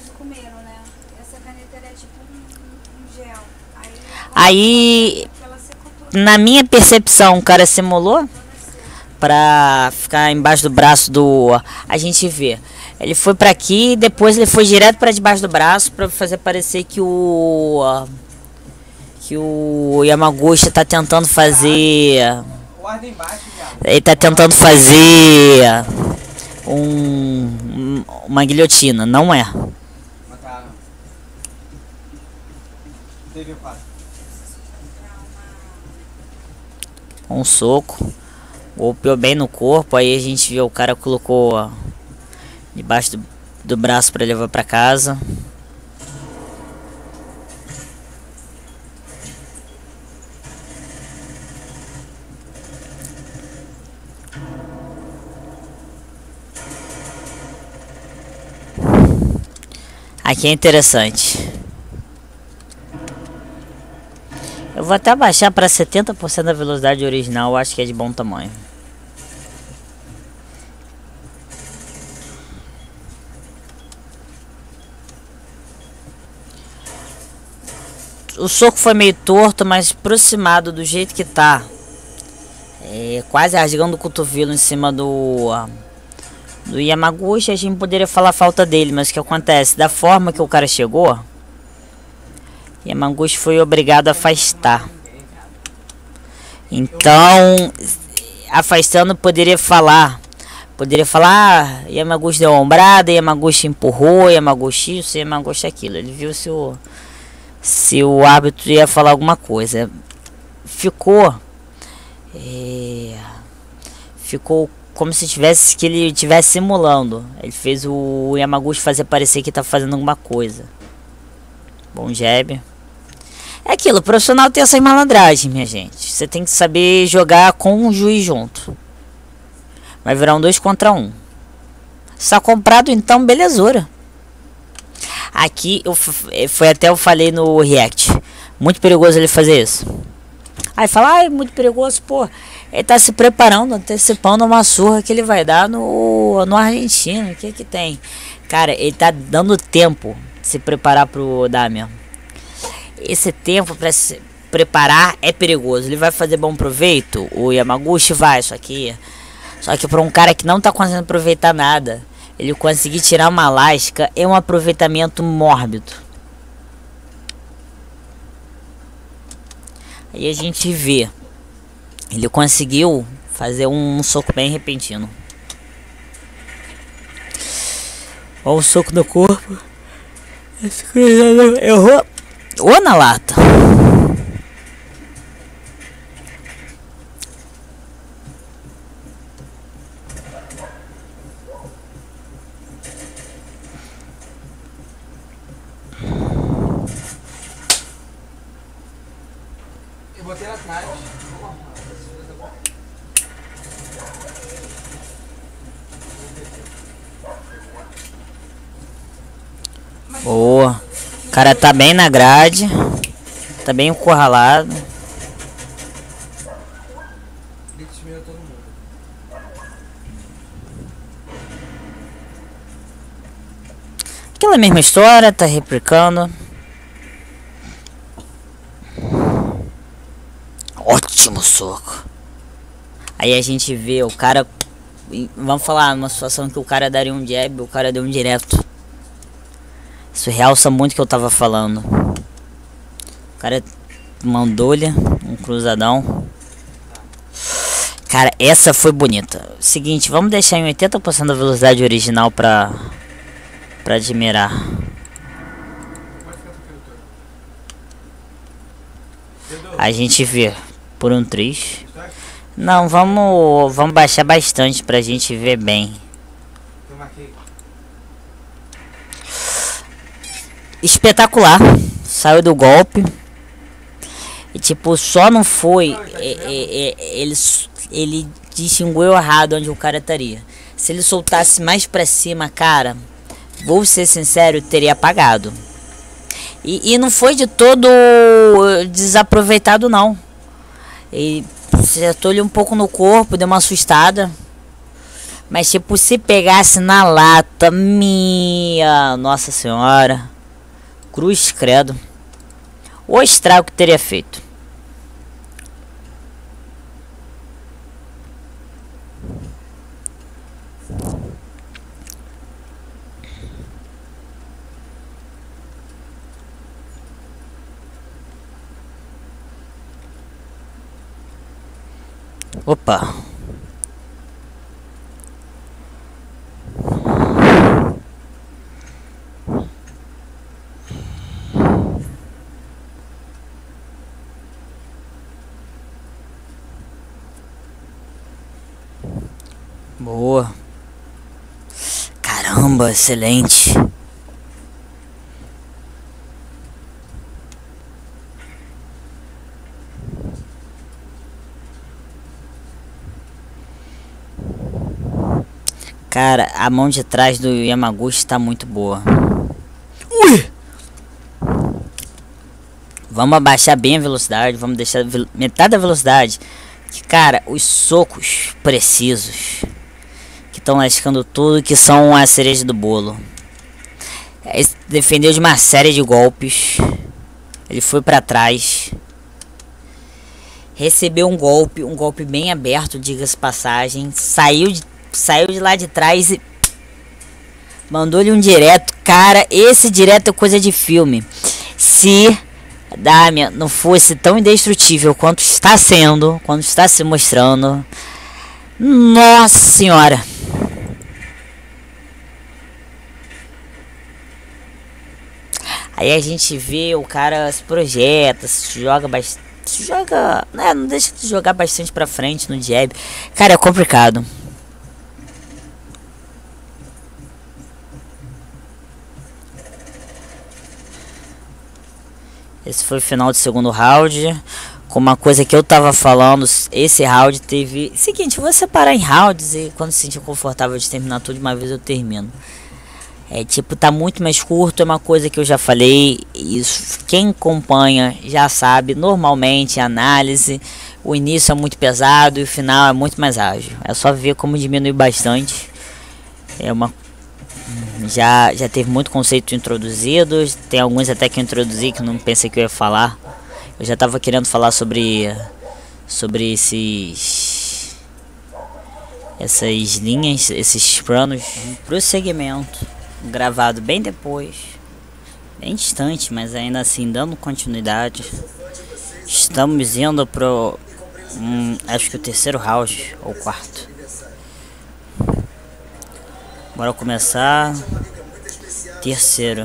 Aí, na minha percepção, o cara simulou pra ficar embaixo do braço do... A gente vê. Ele foi pra aqui, depois ele foi direto pra debaixo do braço pra fazer parecer que o Yamaguchi tá tentando fazer... Ele tá tentando fazer uma guilhotina. Não é. Um soco. Golpeou bem no corpo. Aí a gente viu o cara colocou debaixo do braço para levar para casa. Aqui é interessante. Eu vou até baixar para 70% da velocidade original. Eu acho que é de bom tamanho. O soco foi meio torto, mas aproximado do jeito que tá. Quase rasgando o cotovelo em cima do Yamaguchi. A gente poderia falar a falta dele, mas o que acontece? Da forma que o cara chegou, Yamaguchi foi obrigado a afastar. Então, afastando, poderia falar, Yamaguchi deu uma ombrada, Yamaguchi empurrou, Yamaguchi isso, Yamaguchi aquilo. Ele viu se o árbitro ia falar alguma coisa. Ficou como se ele estivesse simulando. Ele fez o Yamaguchi fazer parecer que tá fazendo alguma coisa. Bom jab. É aquilo, o profissional tem essas malandragens, minha gente. Você tem que saber jogar com o juiz junto. Vai virar um 2 contra 1. Está comprado, então, belezura. Aqui, eu falei no react. Muito perigoso ele fazer isso. Aí fala, é muito perigoso, pô. Ele tá se preparando, antecipando uma surra que ele vai dar no argentino. O que que tem? Cara, ele tá dando tempo de se preparar pro Damian. Esse tempo para se preparar é perigoso. Ele vai fazer bom proveito? O Yamaguchi vai, só que para um cara que não tá conseguindo aproveitar nada, ele conseguir tirar uma lasca é um aproveitamento mórbido. Aí a gente vê, ele conseguiu fazer um soco bem repentino. Olha o soco no corpo. Esse cruzador errou. Ou na lata. Eu botei atrás. Boa. O cara tá bem na grade. Tá bem encurralado. Aquela mesma história, tá replicando. Ótimo soco. Aí a gente vê o cara, vamos falar numa situação que o cara daria um jab, o cara deu um direto. Isso realça muito o que eu tava falando. O cara mandou-lhe um cruzadão. Cara, essa foi bonita. Seguinte, vamos deixar em 80% da velocidade original pra admirar. A gente vê por um 3. Não, vamos baixar bastante pra gente ver bem. Espetacular. Saiu do golpe. E tipo, só não foi. Ele distinguiu errado onde o cara estaria. Se ele soltasse mais pra cima, cara, vou ser sincero, teria apagado. E não foi de todo desaproveitado, não. Ele acertou-lhe um pouco no corpo, deu uma assustada. Mas tipo, se pegasse na lata, minha Nossa Senhora, cruz credo, o estrago que teria feito. Opa. Boa. Caramba, excelente. Cara, a mão de trás do Yamaguchi tá muito boa. Ui! Vamos abaixar bem a velocidade, vamos deixar metade da velocidade. Que, cara, os socos precisos que estão lascando tudo, que são a cereja do bolo. Ele defendeu de uma série de golpes. Ele foi pra trás. Recebeu um golpe bem aberto, diga-se passagem. Saiu de lá de trás e mandou-lhe um direto. Cara, esse direto é coisa de filme. Se Damian não fosse tão indestrutível quanto está sendo, quando está se mostrando, nossa senhora. Aí a gente vê o cara se projeta, se joga bastante, né, não deixa de jogar bastante pra frente no jab. Cara, é complicado. Esse foi o final do segundo round. Com uma coisa que eu tava falando, esse round teve... Seguinte, eu vou separar em rounds e quando se sentir confortável de terminar tudo de uma vez eu termino. É tipo, tá muito mais curto, é uma coisa que eu já falei. Isso, quem acompanha já sabe, normalmente a análise, o início é muito pesado e o final é muito mais ágil. É só ver como diminui bastante. É uma... Já teve muito conceito introduzido. Tem alguns até que eu introduzi que não pensei que eu ia falar. Eu já tava querendo falar sobre essas linhas, esses planos. Prosseguimento gravado bem depois, bem distante, mas ainda assim dando continuidade. Estamos indo pro acho que o terceiro round ou quarto. Bora começar. Terceiro.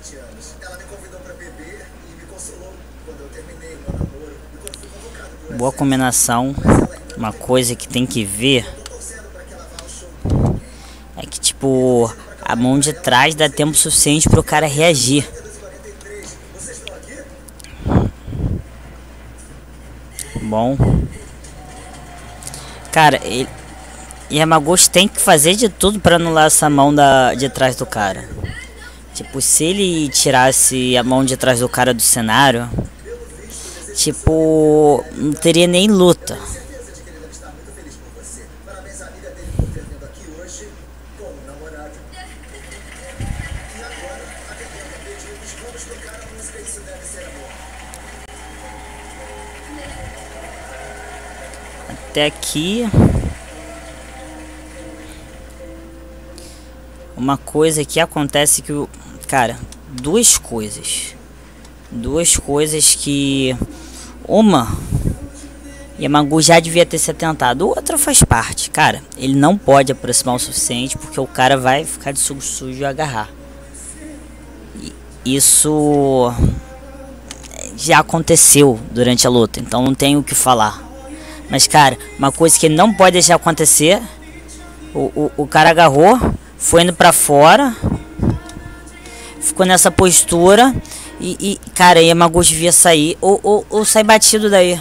Boa combinação. Uma coisa que tem que ver é que tipo, a mão de trás dá tempo suficiente pro cara reagir. Bom. Cara, Yamaguchi tem que fazer de tudo pra anular essa mão de trás do cara. Tipo, se ele tirasse a mão de trás do cara do cenário, tipo, não teria nem luta. até aqui. Uma coisa que acontece que o cara, duas coisas que uma Yamagu já devia ter se atentado, outra faz parte, cara. Ele não pode aproximar o suficiente porque o cara vai ficar de sujo e agarrar. Isso já aconteceu durante a luta, então não tenho o que falar. Mas, cara, uma coisa que ele não pode deixar acontecer, o cara agarrou, foi indo pra fora, ficou nessa postura e cara, Yamagu devia sair ou sair batido daí.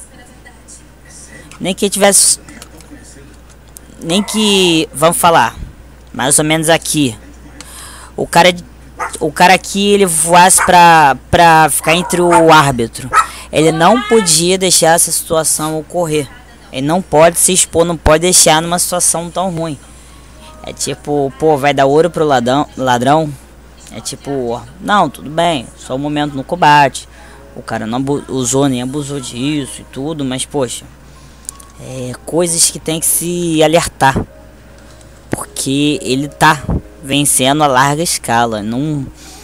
Nem que tivesse, nem que, vamos falar, mais ou menos aqui, o cara aqui, ele voasse pra ficar entre o árbitro. Ele não podia deixar essa situação ocorrer. Ele não pode se expor, não pode deixar numa situação tão ruim. É tipo, pô, vai dar ouro pro ladrão. É tipo, não, tudo bem, só um momento no combate. O cara não usou nem abusou disso e tudo, mas poxa, coisas que tem que se alertar. Porque ele tá vencendo a larga escala. Não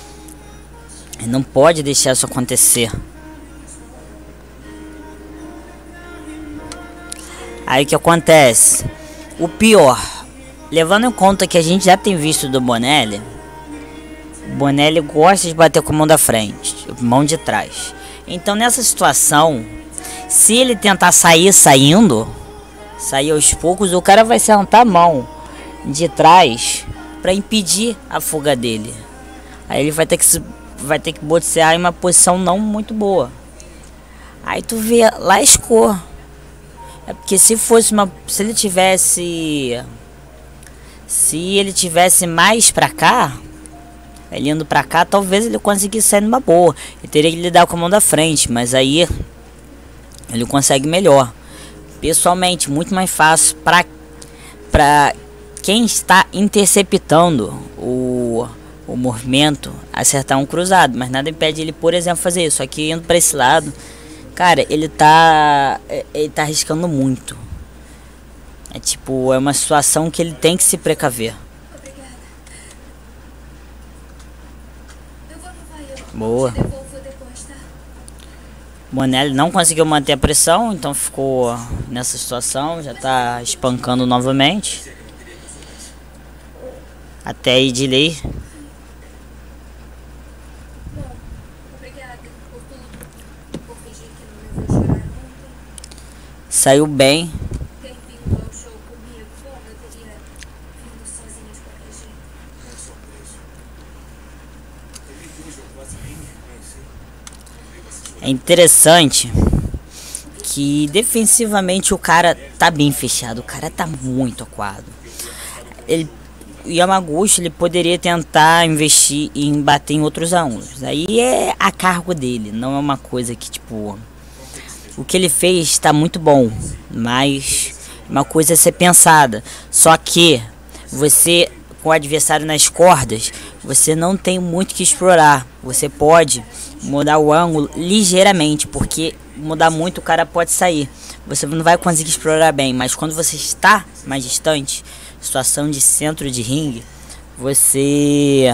pode deixar isso acontecer. Aí o que acontece? O pior, levando em conta que a gente já tem visto do Bonelli, o Bonelli gosta de bater com a mão da frente, mão de trás. Então nessa situação, se ele tentar sair aos poucos, o cara vai sentar a mão de trás para impedir a fuga dele. Aí ele vai ter que boxear em uma posição não muito boa. Aí tu vê, lascou. É porque se ele tivesse mais pra cá, ele indo pra cá, talvez ele conseguisse sair numa boa. Ele teria que lidar com a mão da frente, mas aí ele consegue melhor. Pessoalmente, muito mais fácil pra quem está interceptando o movimento acertar um cruzado, mas nada impede ele, por exemplo, fazer isso. Só que indo para esse lado, cara, ele tá arriscando muito. É tipo, é uma situação que ele tem que se precaver. Boa. Bonelli não conseguiu manter a pressão, então ficou nessa situação, já tá espancando novamente. Até aí de lei. Saiu bem. É interessante que defensivamente o cara tá bem fechado, o cara tá muito acuado. O Yamaguchi, ele poderia tentar investir em bater em outros ângulos. Aí é a cargo dele, não é uma coisa que tipo... O que ele fez está muito bom, mas uma coisa a ser pensada. Só que você, com o adversário nas cordas, você não tem muito que explorar. Você pode mudar o ângulo ligeiramente, porque mudar muito o cara pode sair. Você não vai conseguir explorar bem, mas quando você está mais distante, situação de centro de ringue, você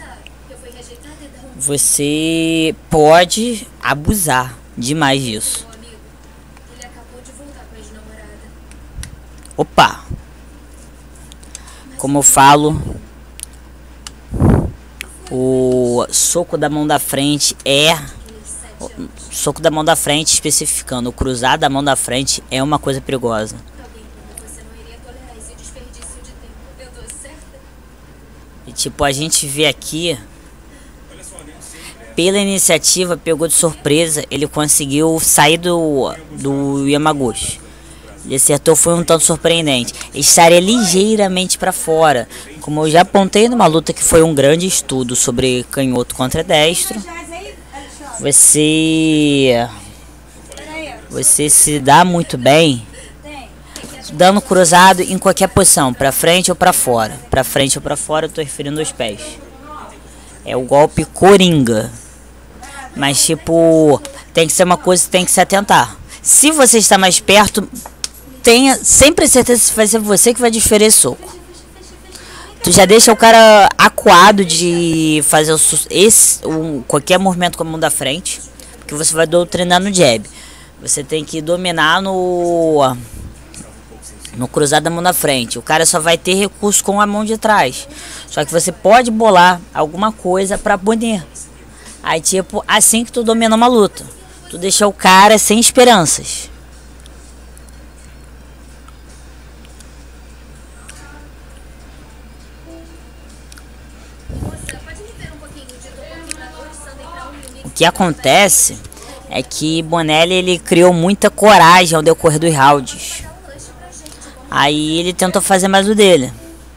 pode abusar demais disso. Opa! Como eu falo, o soco da mão da frente soco da mão da frente, especificando, o cruzado da mão da frente é uma coisa perigosa. E tipo, a gente vê aqui, pela iniciativa, pegou de surpresa, ele conseguiu sair do Yamaguchi. Ele acertou, foi um tanto surpreendente. Estaria ligeiramente para fora. Como eu já apontei numa luta que foi um grande estudo sobre canhoto contra destro, você se dá muito bem dando cruzado em qualquer posição, para frente ou para fora. Para frente ou para fora, eu tô referindo aos pés. É o golpe coringa. Mas tipo, tem que ser uma coisa que tem que se atentar. Se você está mais perto, tenha sempre certeza que vai ser você que vai desferir esse soco. Tu já deixa o cara acuado de fazer qualquer movimento com a mão da frente, porque você vai doutrinar no jab. Você tem que dominar no cruzado da mão da frente. O cara só vai ter recurso com a mão de trás. Só que você pode bolar alguma coisa pra punir. Aí tipo, assim que tu domina uma luta, tu deixa o cara sem esperanças. O que acontece é que Bonelli ele criou muita coragem ao decorrer dos rounds. Aí ele tentou fazer mais o dele.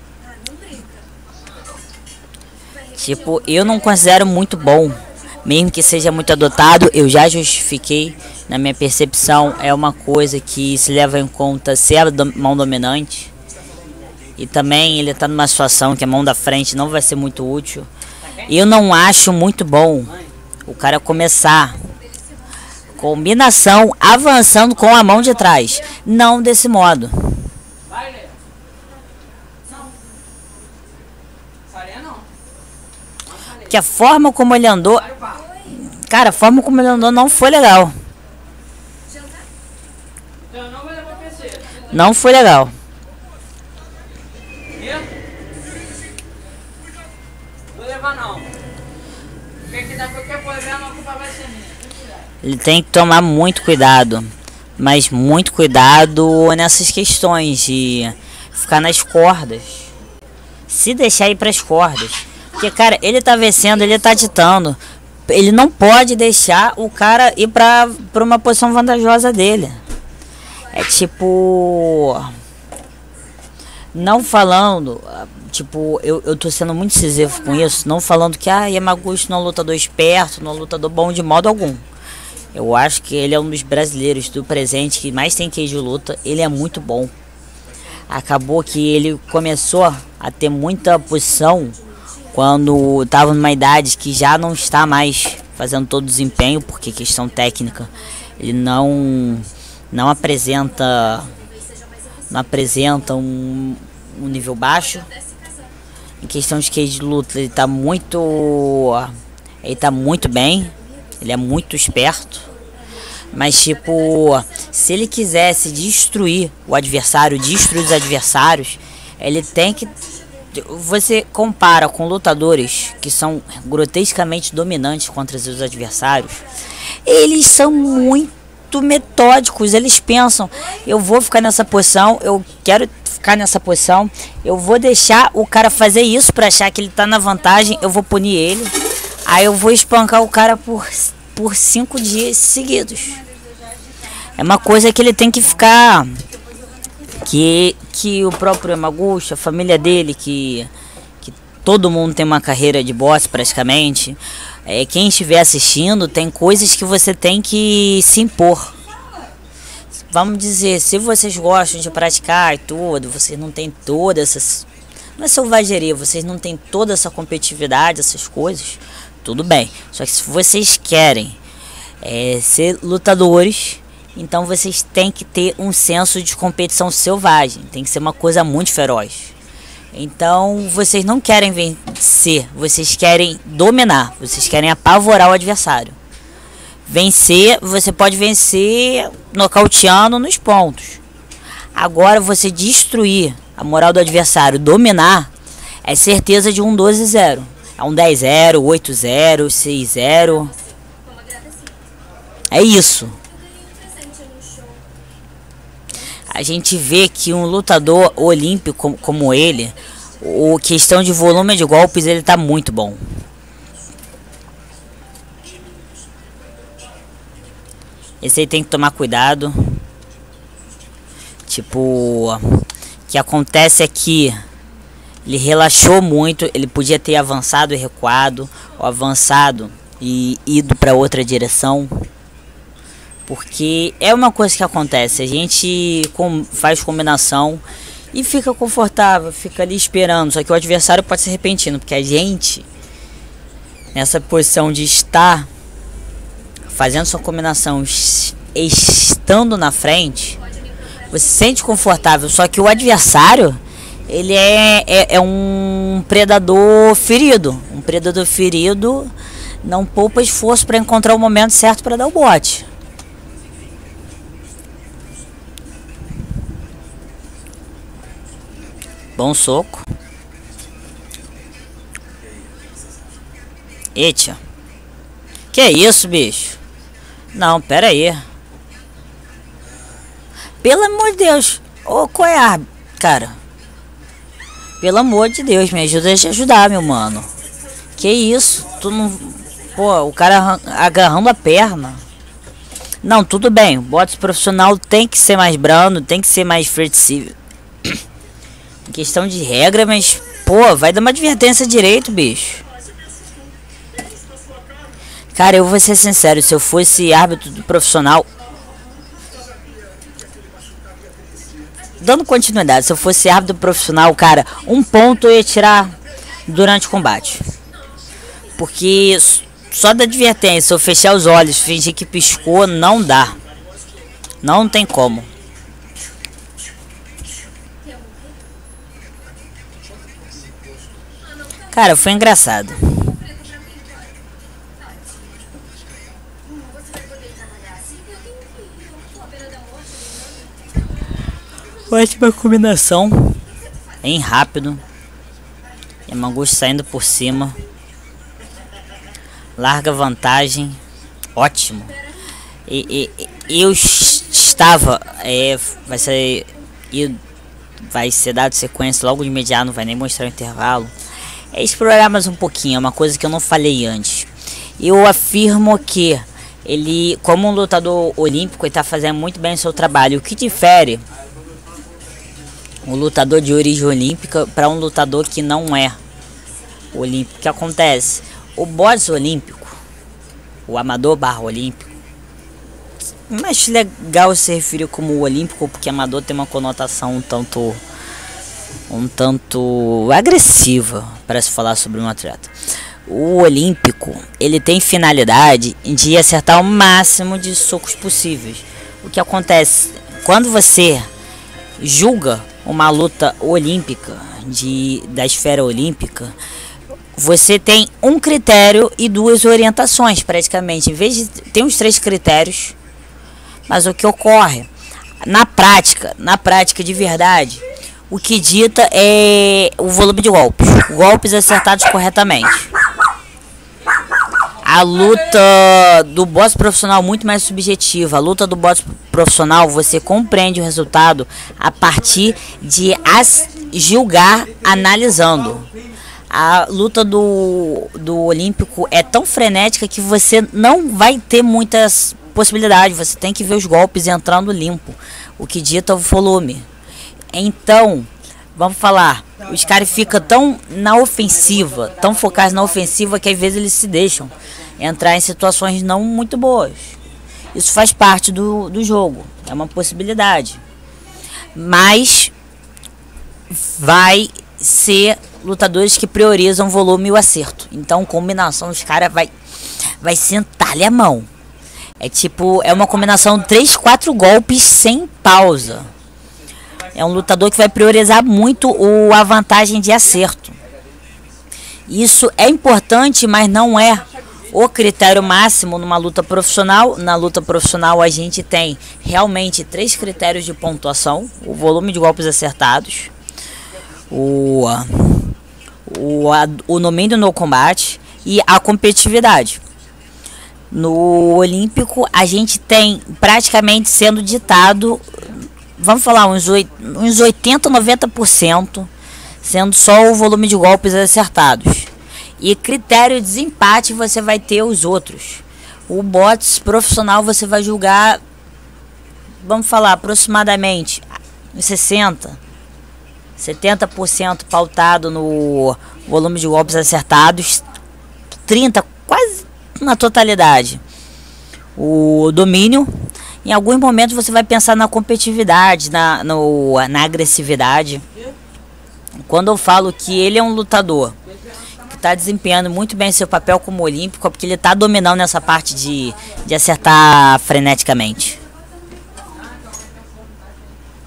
Tipo, eu não considero muito bom. Mesmo que seja muito adotado, eu já justifiquei. Na minha percepção, é uma coisa que se leva em conta ser a mão dominante. E também ele tá numa situação que a mão da frente não vai ser muito útil. Eu não acho muito bom o cara começar combinação avançando com a mão de trás. Não desse modo. Que a forma como ele andou, cara, a forma como ele andou não foi legal. Não foi legal. Vou levar não. Porque dá qualquer problema, a culpa vai ser minha. Ele tem que tomar muito cuidado, mas muito cuidado nessas questões de ficar nas cordas. Se deixar ir para as cordas. Porque, cara, ele tá vencendo, ele tá ditando. Ele não pode deixar o cara ir pra uma posição vantajosa dele. É tipo... Não falando... Tipo, eu tô sendo muito incisivo com isso. Não falando que Yamaguchi não é um lutador esperto, não é um lutador bom de modo algum. Eu acho que ele é um dos brasileiros do presente que mais tem QI de luta. Ele é muito bom. Acabou que ele começou a ter muita posição quando estava numa idade que já não está mais fazendo todo o desempenho, porque questão técnica ele não apresenta um nível baixo. Em questão de QI de luta ele está muito bem, ele é muito esperto. Mas tipo, se ele quisesse destruir o adversário, destruir os adversários, ele tem que... Você compara com lutadores que são grotescamente dominantes contra os adversários, eles são muito metódicos. Eles pensam, eu vou ficar nessa posição, eu quero ficar nessa posição, eu vou deixar o cara fazer isso para achar que ele tá na vantagem, eu vou punir ele, aí eu vou espancar o cara por 5 dias seguidos. É uma coisa que ele tem que ficar... Que o próprio Yamaguchi, a família dele, que todo mundo tem uma carreira de boxe praticamente. Quem estiver assistindo, tem coisas que você tem que se impor. Vamos dizer, se vocês gostam de praticar e tudo, vocês não tem toda essa... Não é selvageria, vocês não tem toda essa competitividade, essas coisas, tudo bem. Só que se vocês querem ser lutadores... Então vocês têm que ter um senso de competição selvagem. Tem que ser uma coisa muito feroz. Então vocês não querem vencer. Vocês querem dominar. Vocês querem apavorar o adversário. Vencer, você pode vencer nocauteando nos pontos. Agora você destruir a moral do adversário, dominar, é certeza de um 12-0. É um 10-0, 8-0, 6-0. É isso. A gente vê que um lutador olímpico como ele, a questão de volume de golpes, ele tá muito bom. Esse aí tem que tomar cuidado. Tipo, o que acontece é que ele relaxou muito, ele podia ter avançado e recuado, ou avançado e ido para outra direção. Porque é uma coisa que acontece, a gente faz combinação e fica confortável, fica ali esperando. Só que o adversário pode ser repentino, porque a gente, nessa posição de estar fazendo sua combinação, estando na frente, Você se sente confortável, só que o adversário, ele é um predador ferido. Um predador ferido não poupa esforço para encontrar o momento certo para dar o bote. Bom soco. Eita. Que isso, bicho? Não, pera aí. Pelo amor de Deus. Ô, qual é a... Cara. Pelo amor de Deus, me ajuda a te ajudar, meu mano. Que isso? Tu não... Pô, o cara agarrando a perna. Não, tudo bem. O boxe profissional tem que ser mais brando, tem que ser mais flexível. Questão de regra, mas... Pô, vai dar uma advertência direito, bicho. Cara, eu vou ser sincero. Se eu fosse árbitro do profissional... Dando continuidade, se eu fosse árbitro profissional, cara, um ponto eu ia tirar durante o combate. Porque só da advertência, se eu fechar os olhos, fingir que piscou, não dá. Não tem como. Cara, foi engraçado. Ótima combinação. Bem rápido. Yamaguchi saindo por cima. Larga vantagem. Ótimo. Eu estava... vai ser dado sequência logo de imediato. Não vai nem mostrar o intervalo. É explorar mais um pouquinho. É uma coisa que eu não falei antes. Eu afirmo que ele, como um lutador olímpico, ele está fazendo muito bem o seu trabalho. O que difere um lutador de origem olímpica para um lutador que não é olímpico? O que acontece? O boxe olímpico, o amador / olímpico, mas legal se referir como olímpico, porque amador tem uma conotação um tanto agressiva para se falar sobre um atleta. O olímpico, ele tem finalidade de acertar o máximo de socos possíveis. O que acontece quando você julga uma luta olímpica, da esfera olímpica, você tem um critério e duas orientações praticamente. Em vez de tem os 3 critérios, mas o que ocorre na prática de verdade, o que dita é o volume de golpes acertados corretamente. A luta do boxe profissional é muito mais subjetiva. A luta do boxe profissional, você compreende o resultado a partir de julgar analisando. A luta do olímpico é tão frenética que você não vai ter muitas possibilidades. Você tem que ver os golpes entrando limpo, o que dita o volume. Então, vamos falar, os caras ficam tão na ofensiva, tão focados na ofensiva, que às vezes eles se deixam entrar em situações não muito boas. Isso faz parte do jogo, é uma possibilidade. Mas vai ser lutadores que priorizam o volume e o acerto. Então, combinação, os caras vai sentar-lhe a mão. É tipo, é uma combinação 3, 4 golpes sem pausa. É um lutador que vai priorizar muito a vantagem de acerto. Isso é importante, mas não é o critério máximo numa luta profissional. Na luta profissional a gente tem realmente 3 critérios de pontuação: o volume de golpes acertados, o domínio no combate e a competitividade. No olímpico a gente tem praticamente sendo ditado, vamos falar, uns 80, 90% sendo só o volume de golpes acertados. E critério de desempate você vai ter os outros. O boxe profissional você vai julgar, vamos falar, aproximadamente 70% pautado no volume de golpes acertados, 30%, quase na totalidade, o domínio. Em alguns momentos você vai pensar na competitividade, na agressividade. Quando eu falo que ele é um lutador que está desempenhando muito bem seu papel como olímpico, é porque ele está dominando essa parte de acertar freneticamente.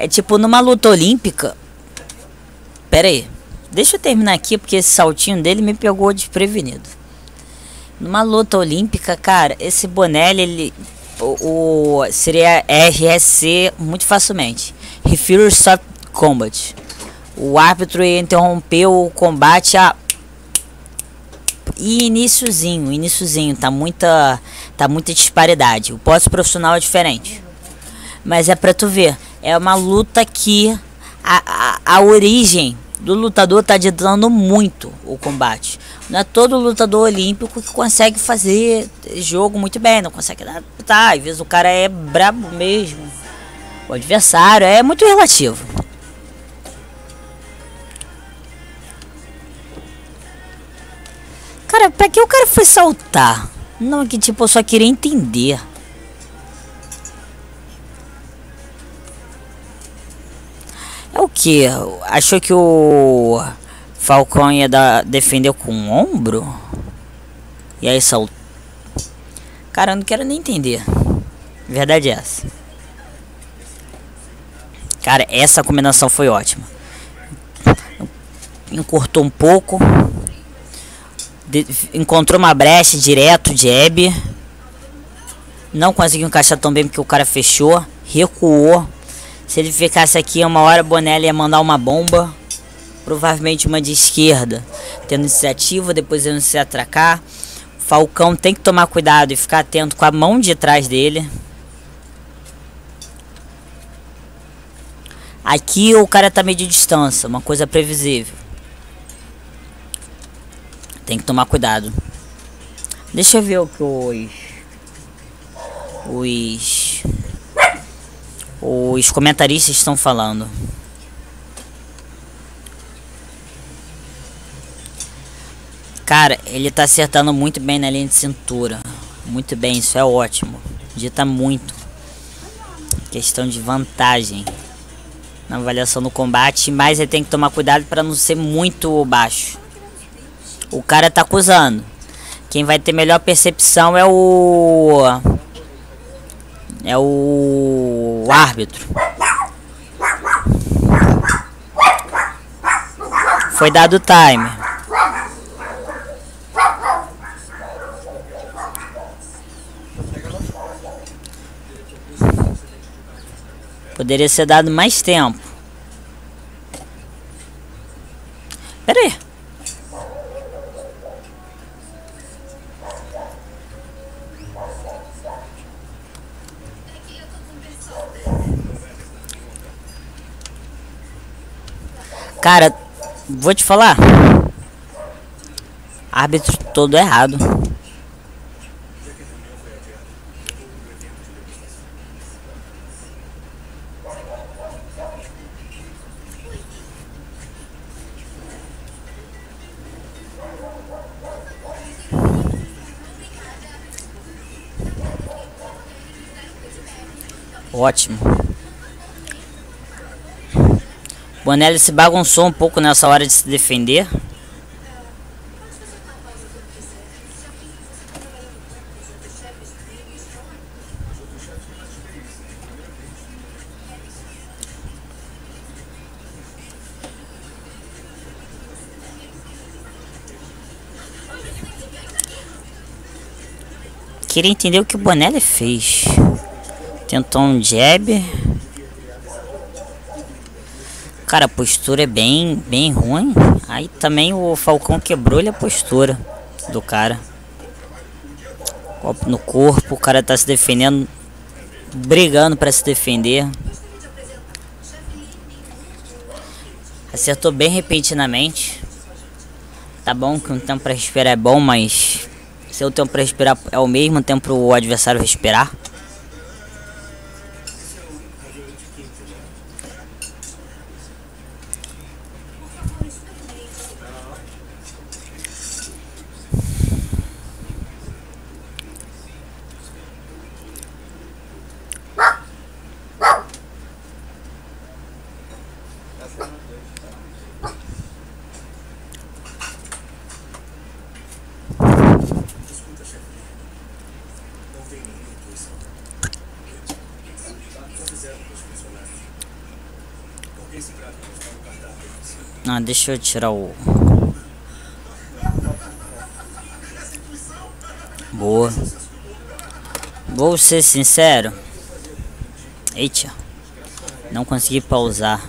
É tipo numa luta olímpica. Pera aí. Deixa eu terminar aqui porque esse saltinho dele me pegou desprevenido. Numa luta olímpica, cara, esse Bonelli, ele seria RSC muito facilmente. Referee Stop Combat. O árbitro interrompeu o combate iniciozinho, tá muita disparidade. O pós-profissional é diferente. Mas é pra tu ver, é uma luta que a origem do lutador tá ditando muito o combate. Não é todo lutador olímpico que consegue fazer jogo muito bem, não consegue adaptar. Às vezes o cara é brabo mesmo. O adversário é muito relativo. Cara, pra que o cara foi saltar? Não, que tipo, eu só queria entender. É o que? Achou que o Falcão ia defender com o ombro? E aí saltou. Cara, eu não quero nem entender. Verdade é essa. Cara, essa combinação foi ótima. Encurtou um pouco. Encontrou uma brecha direto, jab. Não conseguiu encaixar tão bem porque o cara fechou. Recuou. Se ele ficasse aqui uma hora, Bonelli ia mandar uma bomba. Provavelmente uma de esquerda. Tendo iniciativa, depois ele se atracar. Falcão tem que tomar cuidado e ficar atento com a mão de trás dele. Aqui o cara tá meio de distância, uma coisa previsível. Tem que tomar cuidado. Deixa eu ver o que os comentaristas estão falando. Cara, ele tá acertando muito bem na linha de cintura. Muito bem, isso é ótimo. Dita muito. Questão de vantagem na avaliação do combate, mas ele tem que tomar cuidado para não ser muito baixo. O cara tá acusando. Quem vai ter melhor percepção é o árbitro. Foi dado o time. Poderia ser dado mais tempo. Pera aí. Cara, vou te falar. Árbitro todo errado. Ótimo. Bonelli se bagunçou um pouco nessa hora de se defender. Queria entender o que o Bonelli fez. Tentou um jab. Cara, a postura é bem ruim. Aí também o Falcão quebrou-lhe a postura do cara. Golpe no corpo, o cara tá se defendendo, brigando pra se defender. Acertou bem repentinamente. Tá bom que um tempo pra respirar é bom, mas se o tempo pra respirar é o mesmo tempo pro adversário respirar. Ah, deixa eu tirar o... Boa. Vou ser sincero. Eita. Não consegui pausar.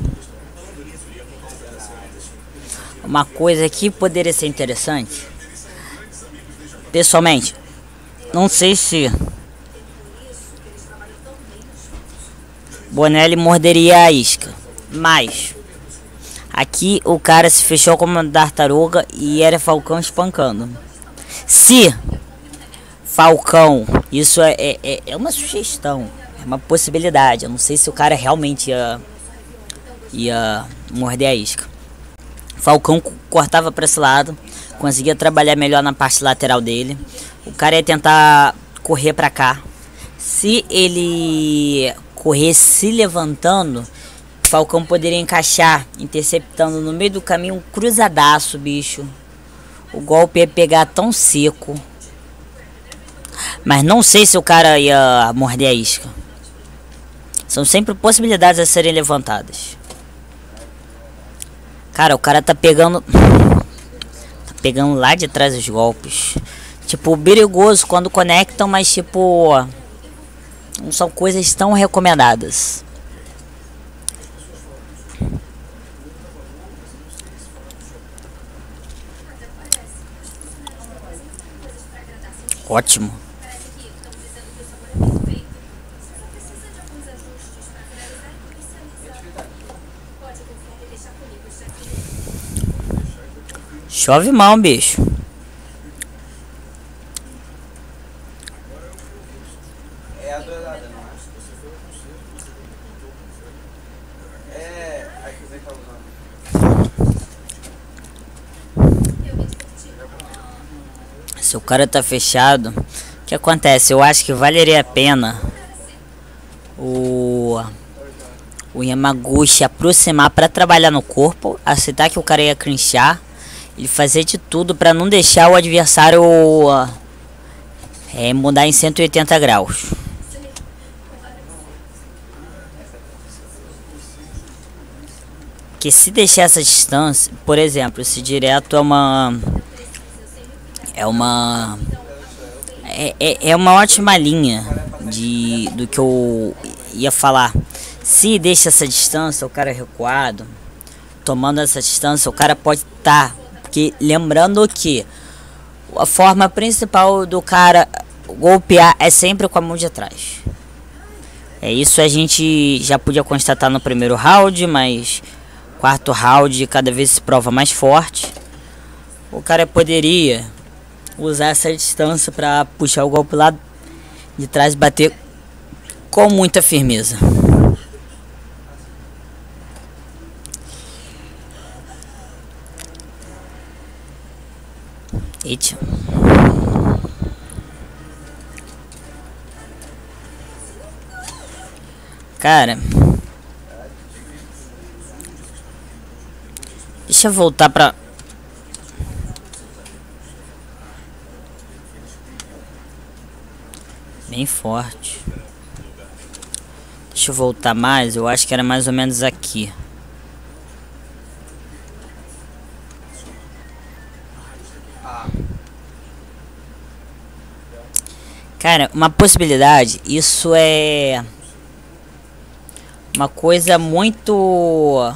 Uma coisa que poderia ser interessante. Pessoalmente, não sei se Bonelli morderia a isca, mas aqui o cara se fechou como uma tartaruga e era Falcão espancando. Se Falcão, isso é uma sugestão, é uma possibilidade. Eu não sei se o cara realmente ia morder a isca. Falcão cortava para esse lado, conseguia trabalhar melhor na parte lateral dele. O cara ia tentar correr para cá. Se ele correr se levantando, Falcão poderia encaixar, interceptando no meio do caminho um cruzadaço, bicho. O golpe ia pegar tão seco. Mas não sei se o cara ia morder a isca. São sempre possibilidades a serem levantadas. Cara, o cara tá pegando... Tá pegando lá de trás os golpes. Tipo, perigoso quando conectam, mas tipo... Não são coisas tão recomendadas. Ótimo. Chove mal, bicho. É a dourada, não é? É a que você tá usando. Se o cara tá fechado, o que acontece? Eu acho que valeria a pena o Yamaguchi aproximar para trabalhar no corpo, aceitar que o cara ia clinchar e fazer de tudo para não deixar o adversário mudar em 180 graus. Que se deixar essa distância, por exemplo, se direto é uma ótima linha do que eu ia falar. Se deixa essa distância, o cara é recuado, tomando essa distância, o cara pode estar... Porque lembrando que a forma principal do cara golpear é sempre com a mão de trás. Isso a gente já podia constatar no primeiro round, mas quarto round cada vez se prova mais forte. O cara poderia usar essa distância para puxar o golpe lá de trás e bater com muita firmeza. Eita. Cara, deixa eu voltar pra... Bem forte. Deixa eu voltar mais, eu acho que era mais ou menos aqui. Cara, uma possibilidade, isso é uma coisa muito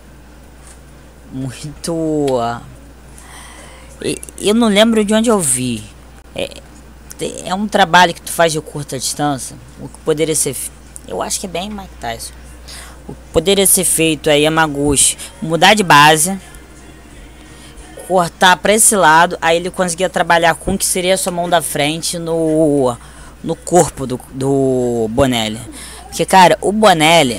eu não lembro de onde eu vi. É um trabalho que tu faz de curta distância, o que poderia ser, eu acho que é bem Mike Tyson. O que poderia ser feito é Yamaguchi mudar de base, cortar para esse lado, aí ele conseguia trabalhar com o que seria a sua mão da frente no corpo do Bonelli. Porque, cara, o Bonelli,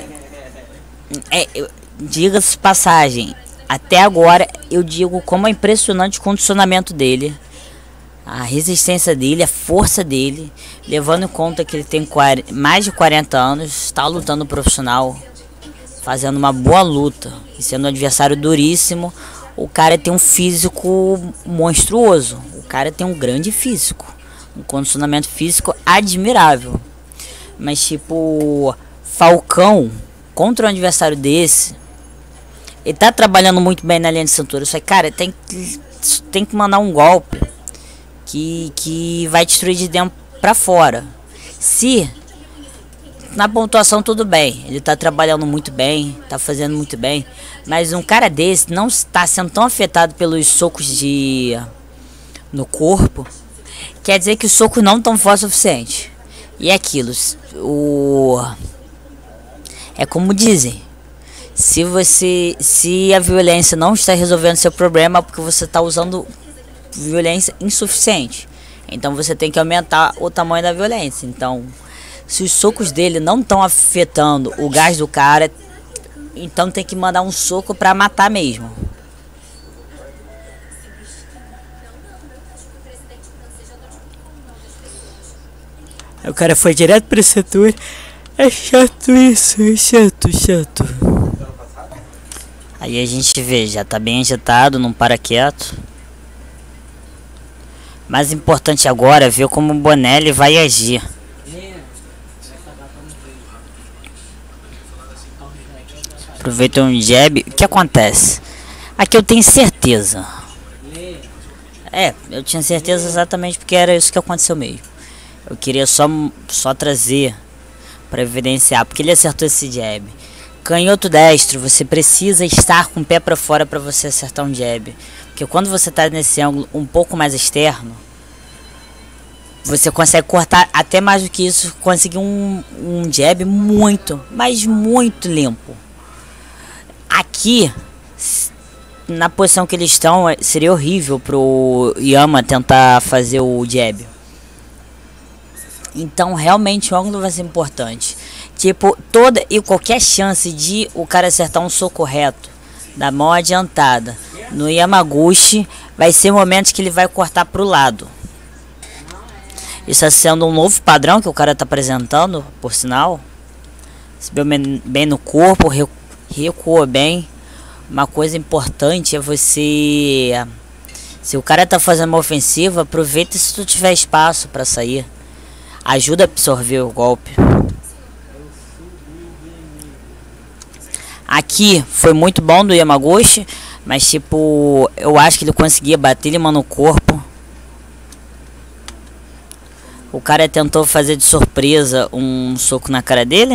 diga-se passagem, até agora eu digo como é impressionante o condicionamento dele, a resistência dele, a força dele, levando em conta que ele tem mais de 40 anos, está lutando profissional, fazendo uma boa luta e sendo um adversário duríssimo. O cara tem um físico monstruoso. O cara tem um grande físico. Um condicionamento físico admirável. Mas tipo, Falcão contra um adversário desse, Ele tá trabalhando muito bem na linha de cintura. Só que, cara, tem que mandar um golpe que vai destruir de dentro pra fora. Se na pontuação tudo bem, ele tá trabalhando muito bem, tá fazendo muito bem, mas um cara desse não está sendo tão afetado pelos socos no corpo, quer dizer que os socos não estão fortes o suficiente. E é aquilo, é como dizem, se a violência não está resolvendo seu problema, é porque você está usando violência insuficiente. Então você tem que aumentar o tamanho da violência. Então, se os socos dele não estão afetando o gás do cara, então tem que mandar um soco pra matar mesmo. O cara foi direto pro setor. É chato isso, é chato. Aí a gente vê, já tá bem agitado, não para quieto. Mais importante agora é ver como o Bonelli vai agir. Aproveita um jab. O que acontece? Aqui eu tenho certeza. Eu tinha certeza exatamente porque era isso que aconteceu mesmo. Eu queria só trazer para evidenciar, porque ele acertou esse jab. Canhoto destro, você precisa estar com o pé para fora para você acertar um jab. Porque quando você está nesse ângulo um pouco mais externo, você consegue cortar até mais do que isso, conseguir um jab muito, mas muito limpo. Aqui, na posição que eles estão, seria horrível pro Yama tentar fazer o jab. Então, realmente, o ângulo vai ser importante. Tipo, toda e qualquer chance de o cara acertar um soco reto da mão adiantada no Yamaguchi, vai ser momentos que ele vai cortar pro lado. Isso está sendo um novo padrão que o cara está apresentando, por sinal. Recebeu bem no corpo, recuou bem. Uma coisa importante é você... Se o cara está fazendo uma ofensiva, aproveita se tu tiver espaço para sair. Ajuda a absorver o golpe. Aqui foi muito bom do Yamaguchi, mas tipo, eu acho que ele conseguia bater ele no corpo. O cara tentou fazer de surpresa um soco na cara dele.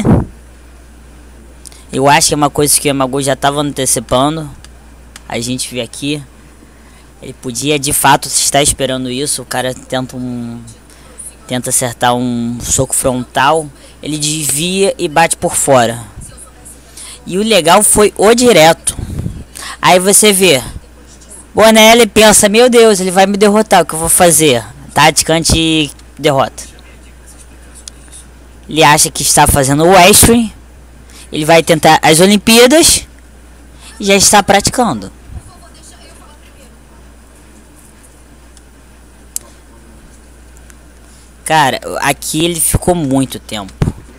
Eu acho que é uma coisa que o Yamaguchi já estava antecipando. A gente vê aqui. Ele podia de fato estar esperando isso. O cara tenta acertar um soco frontal. Ele desvia e bate por fora. E o legal foi o direto. Aí você vê. Bonelli pensa, meu Deus, ele vai me derrotar. O que eu vou fazer? Tática anti-derrota. Ele acha que está fazendo o wrestling. Ele vai tentar as Olimpíadas. E já está praticando. Cara, aqui ele ficou muito tempo.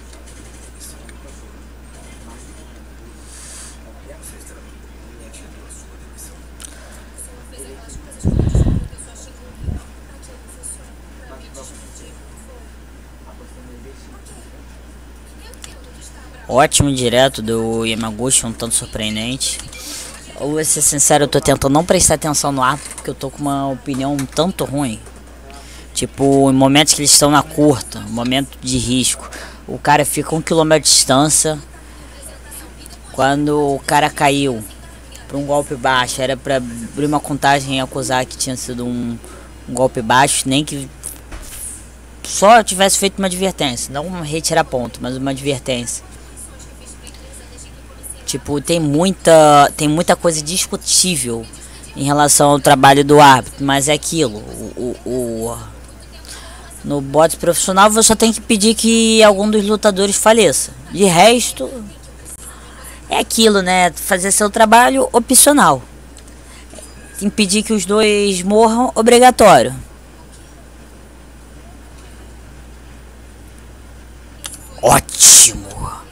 Ótimo direto do Yamaguchi, um tanto surpreendente. Eu vou ser sincero, eu tô tentando não prestar atenção no árbitro, porque eu tô com uma opinião um tanto ruim. Tipo, em momentos que eles estão na curta, momento de risco, o cara fica 1 km de distância. Quando o cara caiu para um golpe baixo, era para abrir uma contagem e acusar que tinha sido um golpe baixo, nem que só tivesse feito uma advertência, não retirar ponto, mas uma advertência. Tipo, tem muita coisa discutível em relação ao trabalho do árbitro, mas é aquilo. No boxe profissional você só tem que pedir que algum dos lutadores faleça. De resto, é aquilo, né? Fazer seu trabalho opcional. Impedir que os dois morram, obrigatório. Ótimo!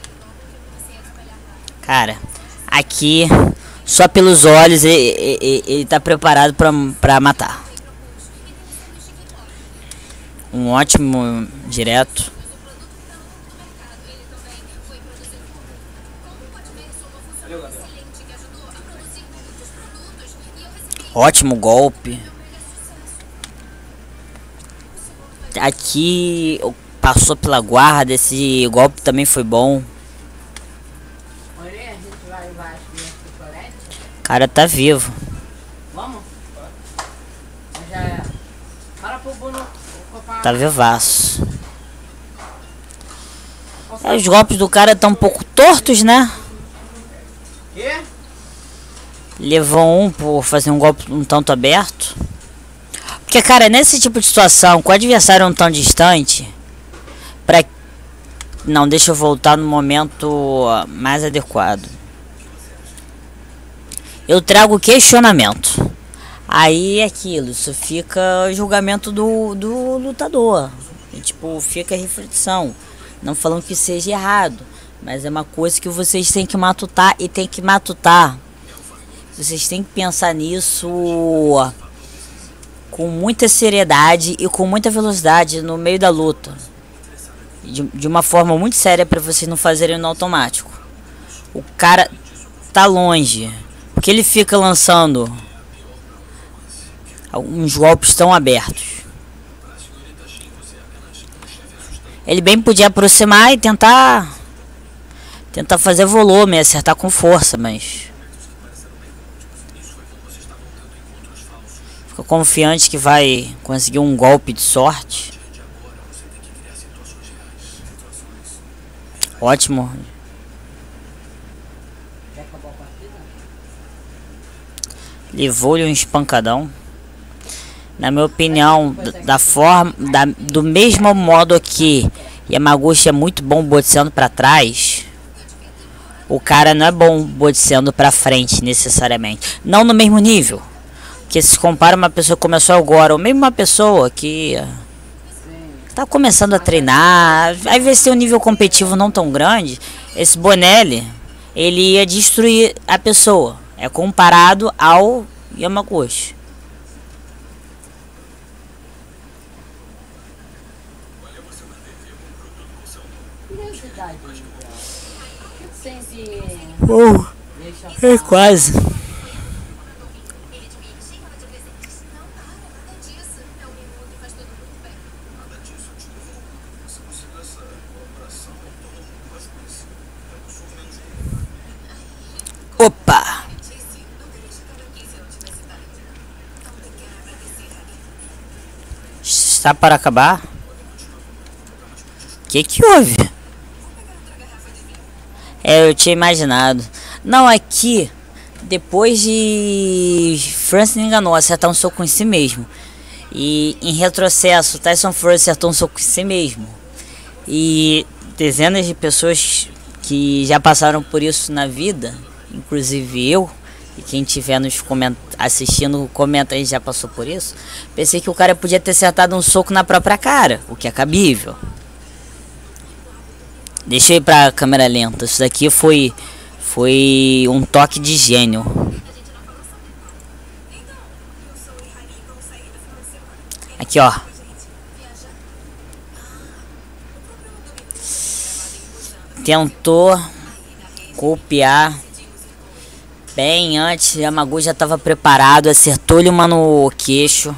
Cara, aqui, só pelos olhos, ele tá preparado pra matar. Um ótimo direto. Ótimo golpe. Aqui passou pela guarda. Esse golpe também foi bom. O cara tá vivo. Vamos? Já é. Para pro Bruno. Tá vivaço. Os golpes do cara estão um pouco tortos, né? Quê? Levou um por fazer um golpe um tanto aberto. Porque, cara, nesse tipo de situação, com o adversário um tão distante, pra... Não, deixa eu voltar no momento mais adequado. Eu trago questionamento. Aí é aquilo, isso fica julgamento do lutador. E, tipo, fica reflexão. Não falando que seja errado, mas é uma coisa que vocês têm que matutar e tem que matutar. Vocês têm que pensar nisso com muita seriedade e com muita velocidade no meio da luta. De uma forma muito séria para vocês não fazerem no automático. O cara tá longe, porque ele fica lançando alguns golpes tão abertos. Ele bem podia aproximar e tentar fazer volume, acertar com força, mas fica confiante que vai conseguir um golpe de sorte. Ótimo. Levou-lhe um espancadão. Na minha opinião, do mesmo modo que Yamaguchi é muito bom boteando para trás, o cara não é bom boteando para frente necessariamente. Não no mesmo nível. Porque se compara uma pessoa que começou agora, ou mesmo uma pessoa que tá começando a treinar, às vezes tem um nível competitivo não tão grande, esse Bonelli, ele ia destruir a pessoa. É comparado ao Yamaguchi. É quase. Opa! Está para acabar? Que houve? Eu tinha imaginado. Não, aqui, depois de Francis me enganou, acertar um soco em si mesmo. E em retrocesso, Tyson Fury acertou um soco em si mesmo. E dezenas de pessoas que já passaram por isso na vida, inclusive eu, e quem estiver assistindo, comenta aí, já passou por isso. Pensei que o cara podia ter acertado um soco na própria cara, o que é cabível. Deixa eu ir pra câmera lenta. Isso daqui foi um toque de gênio. Aqui, ó. Tentou copiar bem antes. Yamaguchi já estava preparado. Acertou-lhe uma no queixo.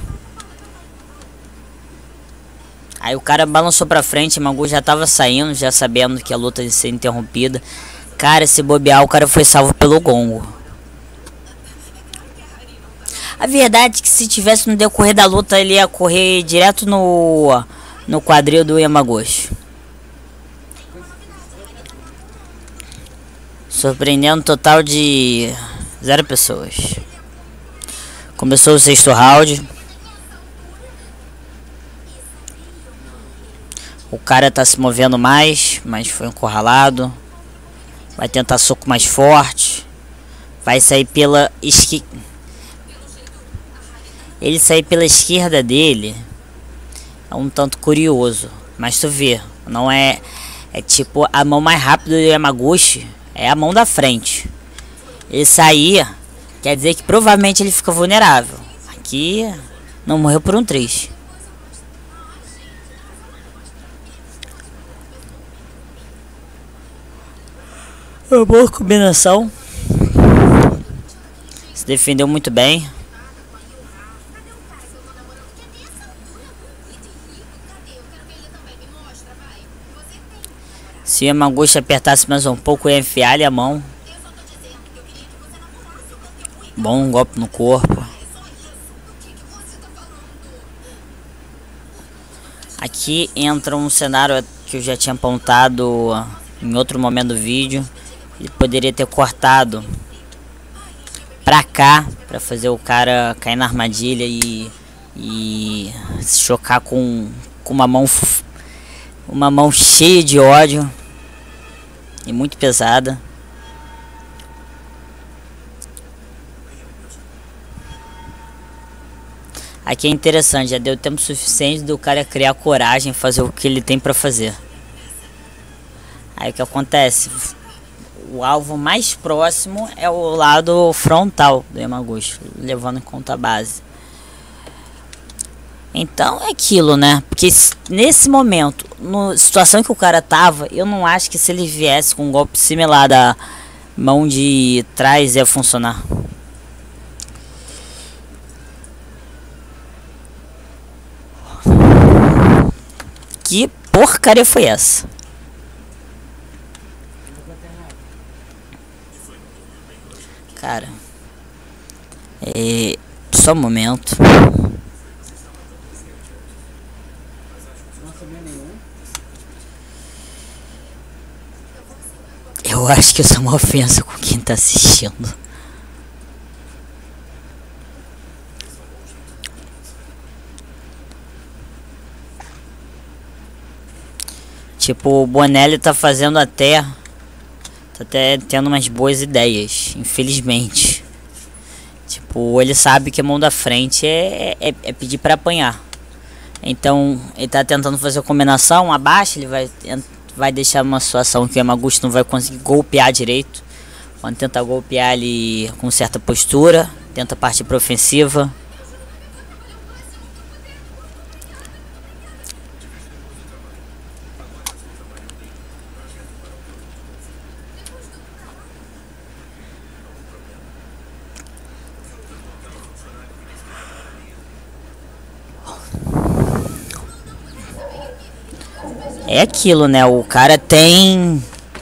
Aí o cara balançou pra frente, Yamaguchi já tava saindo, já sabendo que a luta ia ser interrompida. Cara, se bobear, o cara foi salvo pelo gongo. A verdade é que se tivesse no decorrer da luta, ele ia correr direto no quadril do Yamaguchi. Surpreendendo um total de 0 pessoas. Começou o 6º round. O cara tá se movendo mais, mas foi encurralado. Vai tentar soco mais forte. Vai sair pela esquerda. Ele sair pela esquerda dele é um tanto curioso. Mas tu vê, não é... É tipo a mão mais rápida do Yamaguchi. É a mão da frente. Ele sair, quer dizer que provavelmente ele fica vulnerável. Aqui não morreu por um 3. Uma boa combinação. Se defendeu muito bem. Se o Yamaguchi apertasse mais um pouco, eu ia enfiar-lhe a mão. Bom golpe no corpo. Aqui entra um cenário que eu já tinha apontado em outro momento do vídeo. Ele poderia ter cortado pra cá, pra fazer o cara cair na armadilha e se chocar com uma mão cheia de ódio e muito pesada. Aqui é interessante, já deu tempo suficiente do cara criar coragem e fazer o que ele tem pra fazer. Aí o que acontece? O alvo mais próximo é o lado frontal do Yamaguchi, levando em conta a base. Então é aquilo, né? Porque nesse momento, na situação que o cara tava, eu não acho que se ele viesse com um golpe similar da mão de trás ia funcionar. Que porcaria foi essa? Cara, só um momento. Eu acho que isso é uma ofensa com quem tá assistindo. Tipo, o Bonelli tá fazendo até... Tá até tendo umas boas ideias, infelizmente. Tipo, ele sabe que a mão da frente é pedir pra apanhar. Então, ele tá tentando fazer a combinação, abaixa, ele vai deixar uma situação que o Yamaguchi não vai conseguir golpear direito. Quando tenta golpear ele com certa postura, tenta partir pra ofensiva. É aquilo, né? O cara tem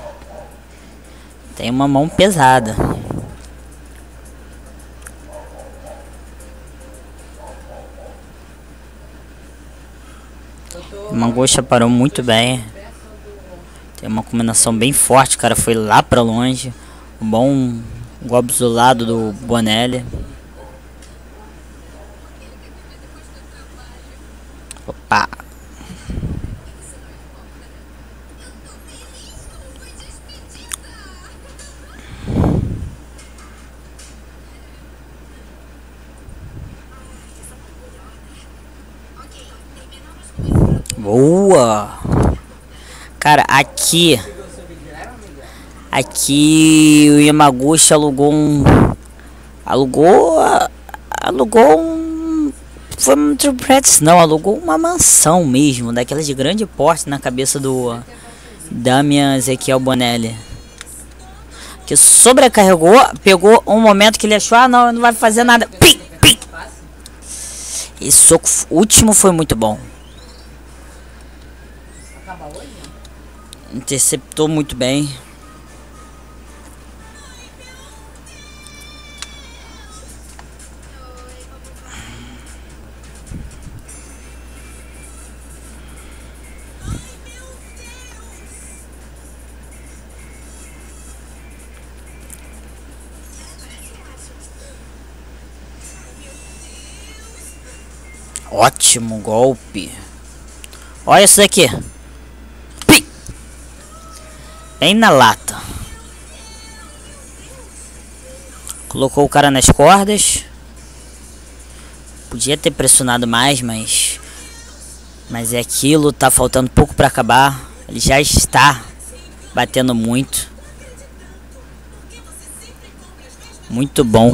uma mão pesada. O Yamaguchi parou muito bem. Tem uma combinação bem forte. O cara foi lá pra longe. Um bom golpe do lado do Bonelli. Opa! Boa! Cara, aqui o Yamaguchi alugou um... Foi um triplex, não, alugou uma mansão mesmo, daquelas de grande porte na cabeça do Damian Ezequiel Bonelli. Que sobrecarregou, pegou um momento que ele achou, ah não, não vai fazer nada. Pim, pim. Esse soco último foi muito bom. Interceptou muito bem. Ótimo golpe. Olha isso daqui. Pim. Bem na lata. Colocou o cara nas cordas. Podia ter pressionado mais, mas é aquilo, tá faltando pouco para acabar. Ele já está batendo muito. Muito bom.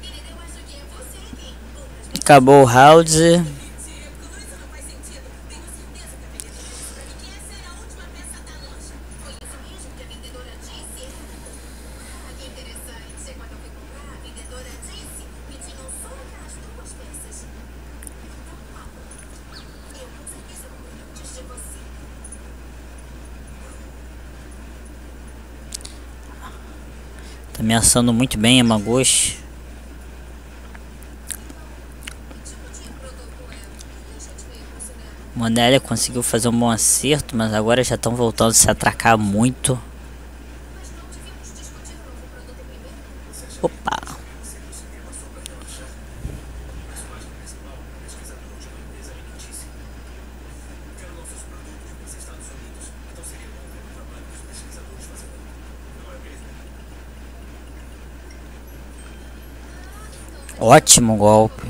Acabou o round. Ameaçando muito bem Yamaguchi. Monelli conseguiu fazer um bom acerto, mas agora já estão voltando a se atracar muito. Opa! Ótimo golpe.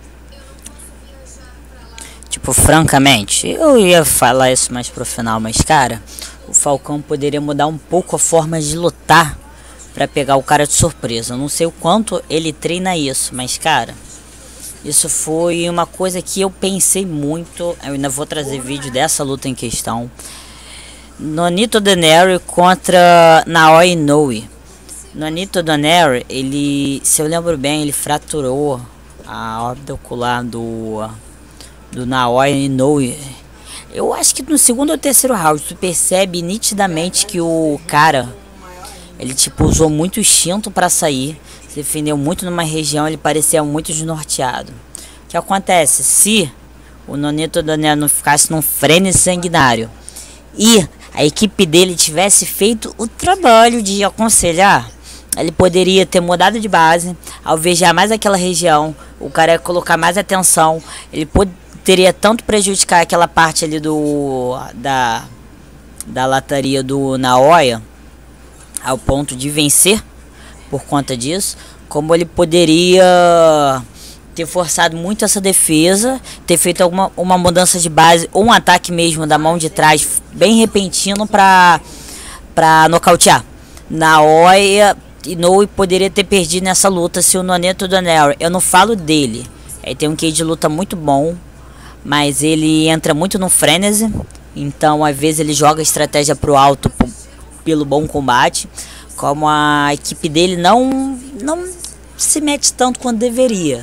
Tipo, francamente, eu ia falar isso mais pro final, mas cara, o Falcão poderia mudar um pouco a forma de lutar pra pegar o cara de surpresa. Eu não sei o quanto ele treina isso, mas cara, isso foi uma coisa que eu pensei muito. Eu ainda vou trazer vídeo dessa luta em questão. Nonito Donaire contra Naoya Inoue. Nonito Donaire, ele, se eu lembro bem, ele fraturou a órbita ocular do Naoya Inoue. Eu acho que no segundo ou terceiro round tu percebe nitidamente que o cara, ele tipo usou muito instinto para sair, se defendeu muito numa região, ele parecia muito desnorteado. O que acontece? Se o Nonito Donaire não ficasse num frene sanguinário e a equipe dele tivesse feito o trabalho de aconselhar, ele poderia ter mudado de base, alvejar mais aquela região, o cara ia colocar mais atenção, ele poderia tanto prejudicar aquela parte ali da lataria do Naoya, ao ponto de vencer por conta disso, como ele poderia ter forçado muito essa defesa, ter feito uma mudança de base ou um ataque mesmo da mão de trás bem repentino para nocautear. Naoya Inoue poderia ter perdido nessa luta se o Nonito Donaire, eu não falo dele, ele tem um QI de luta muito bom, mas ele entra muito no frenesi, então às vezes ele joga a estratégia pro alto pelo bom combate, como a equipe dele não se mete tanto quanto deveria.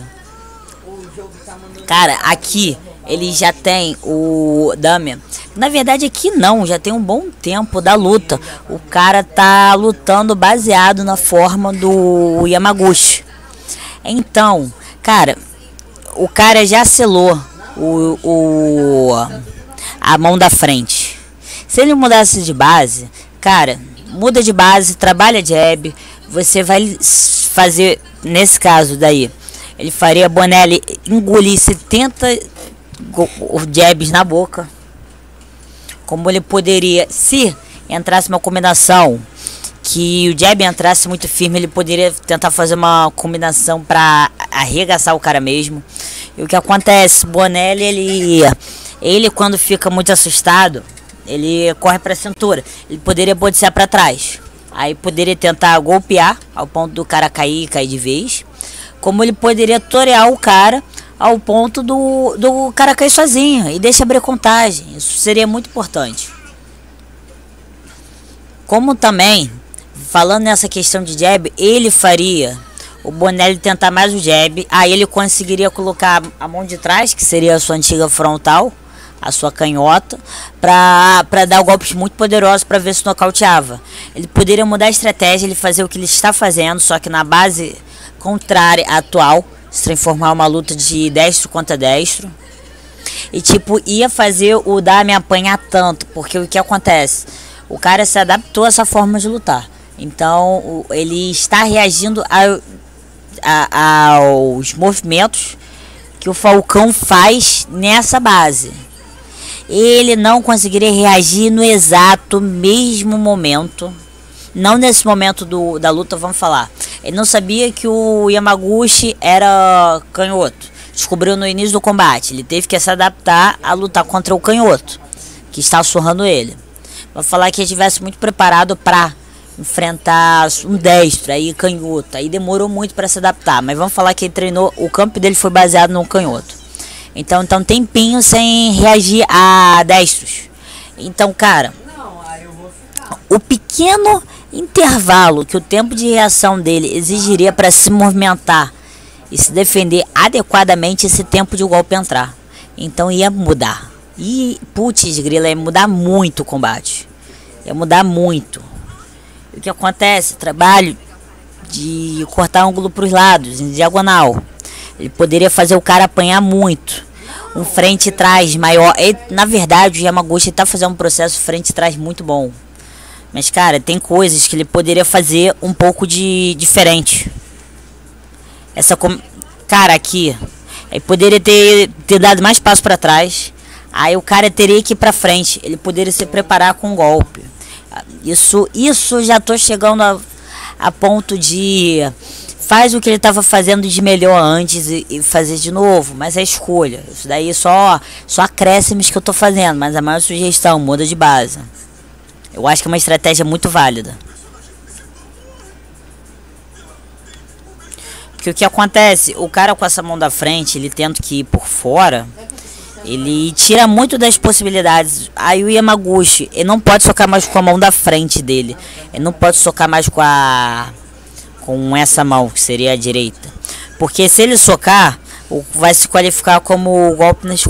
Cara, aqui ele já tem o Damian. Na verdade aqui não, já tem um bom tempo da luta. O cara tá lutando baseado na forma do Yamaguchi. Então, cara, o cara já selou a mão da frente. Se ele mudasse de base, cara, muda de base, trabalha jab, você vai fazer, nesse caso daí, ele faria Bonelli engolir 70 jabs na boca. Como ele poderia, se entrasse uma combinação que o jab entrasse muito firme, ele poderia tentar fazer uma combinação para arregaçar o cara mesmo. E o que acontece, Bonelli, ele quando fica muito assustado, ele corre para a cintura, ele poderia botear para trás, aí poderia tentar golpear ao ponto do cara cair de vez, como ele poderia torear o cara ao ponto do cara cair sozinho e deixa abrir contagem. Isso seria muito importante. Como também, falando nessa questão de jab, ele faria o Bonelli tentar mais o jab, aí ele conseguiria colocar a mão de trás, que seria a sua antiga frontal, a sua canhota, para dar golpes muito poderosos para ver se nocauteava. Ele poderia mudar a estratégia, ele fazer o que ele está fazendo, só que na base contrária à atual, se transformar uma luta de destro contra destro. E tipo, ia fazer o Damian apanhar tanto, porque o que acontece? O cara se adaptou a essa forma de lutar. Então, ele está reagindo aos movimentos que o Falcão faz nessa base. Ele não conseguiria reagir no exato mesmo momento. Não nesse momento da luta, vamos falar. Ele não sabia que o Yamaguchi era canhoto. Descobriu no início do combate. Ele teve que se adaptar a lutar contra o canhoto, que está surrando ele. Vamos falar que ele estivesse muito preparado para enfrentar um destro, aí canhoto. Aí demorou muito para se adaptar. Mas vamos falar que ele treinou, o campo dele foi baseado no canhoto. Então tempinho sem reagir a destros. Então, cara, o pequeno intervalo que o tempo de reação dele exigiria para se movimentar e se defender adequadamente, esse tempo de golpe entrar. Então ia mudar. E, putz, grila, ia mudar muito o combate. Ia mudar muito. E o que acontece? Trabalho de cortar ângulo para os lados, em diagonal. Ele poderia fazer o cara apanhar muito. Um frente e trás maior. Ele, na verdade, o Yamaguchi está fazendo um processo frente e trás muito bom. Mas, cara, tem coisas que ele poderia fazer um pouco de diferente. Cara, aqui. Ele poderia ter dado mais passo para trás. Aí o cara teria que ir para frente. Ele poderia se preparar com um golpe. Isso já tô chegando a ponto de... Faz o que ele estava fazendo de melhor antes e fazer de novo. Mas é escolha. Isso daí só acréscimos que eu tô fazendo. Mas a maior sugestão, muda de base. Eu acho que é uma estratégia muito válida. Porque o que acontece? O cara com essa mão da frente, ele tendo que ir por fora, ele tira muito das possibilidades. Aí o Yamaguchi, ele não pode socar mais com a mão da frente dele. Ele não pode socar mais com essa mão, que seria a direita. Porque se ele socar, vai se qualificar como golpe nas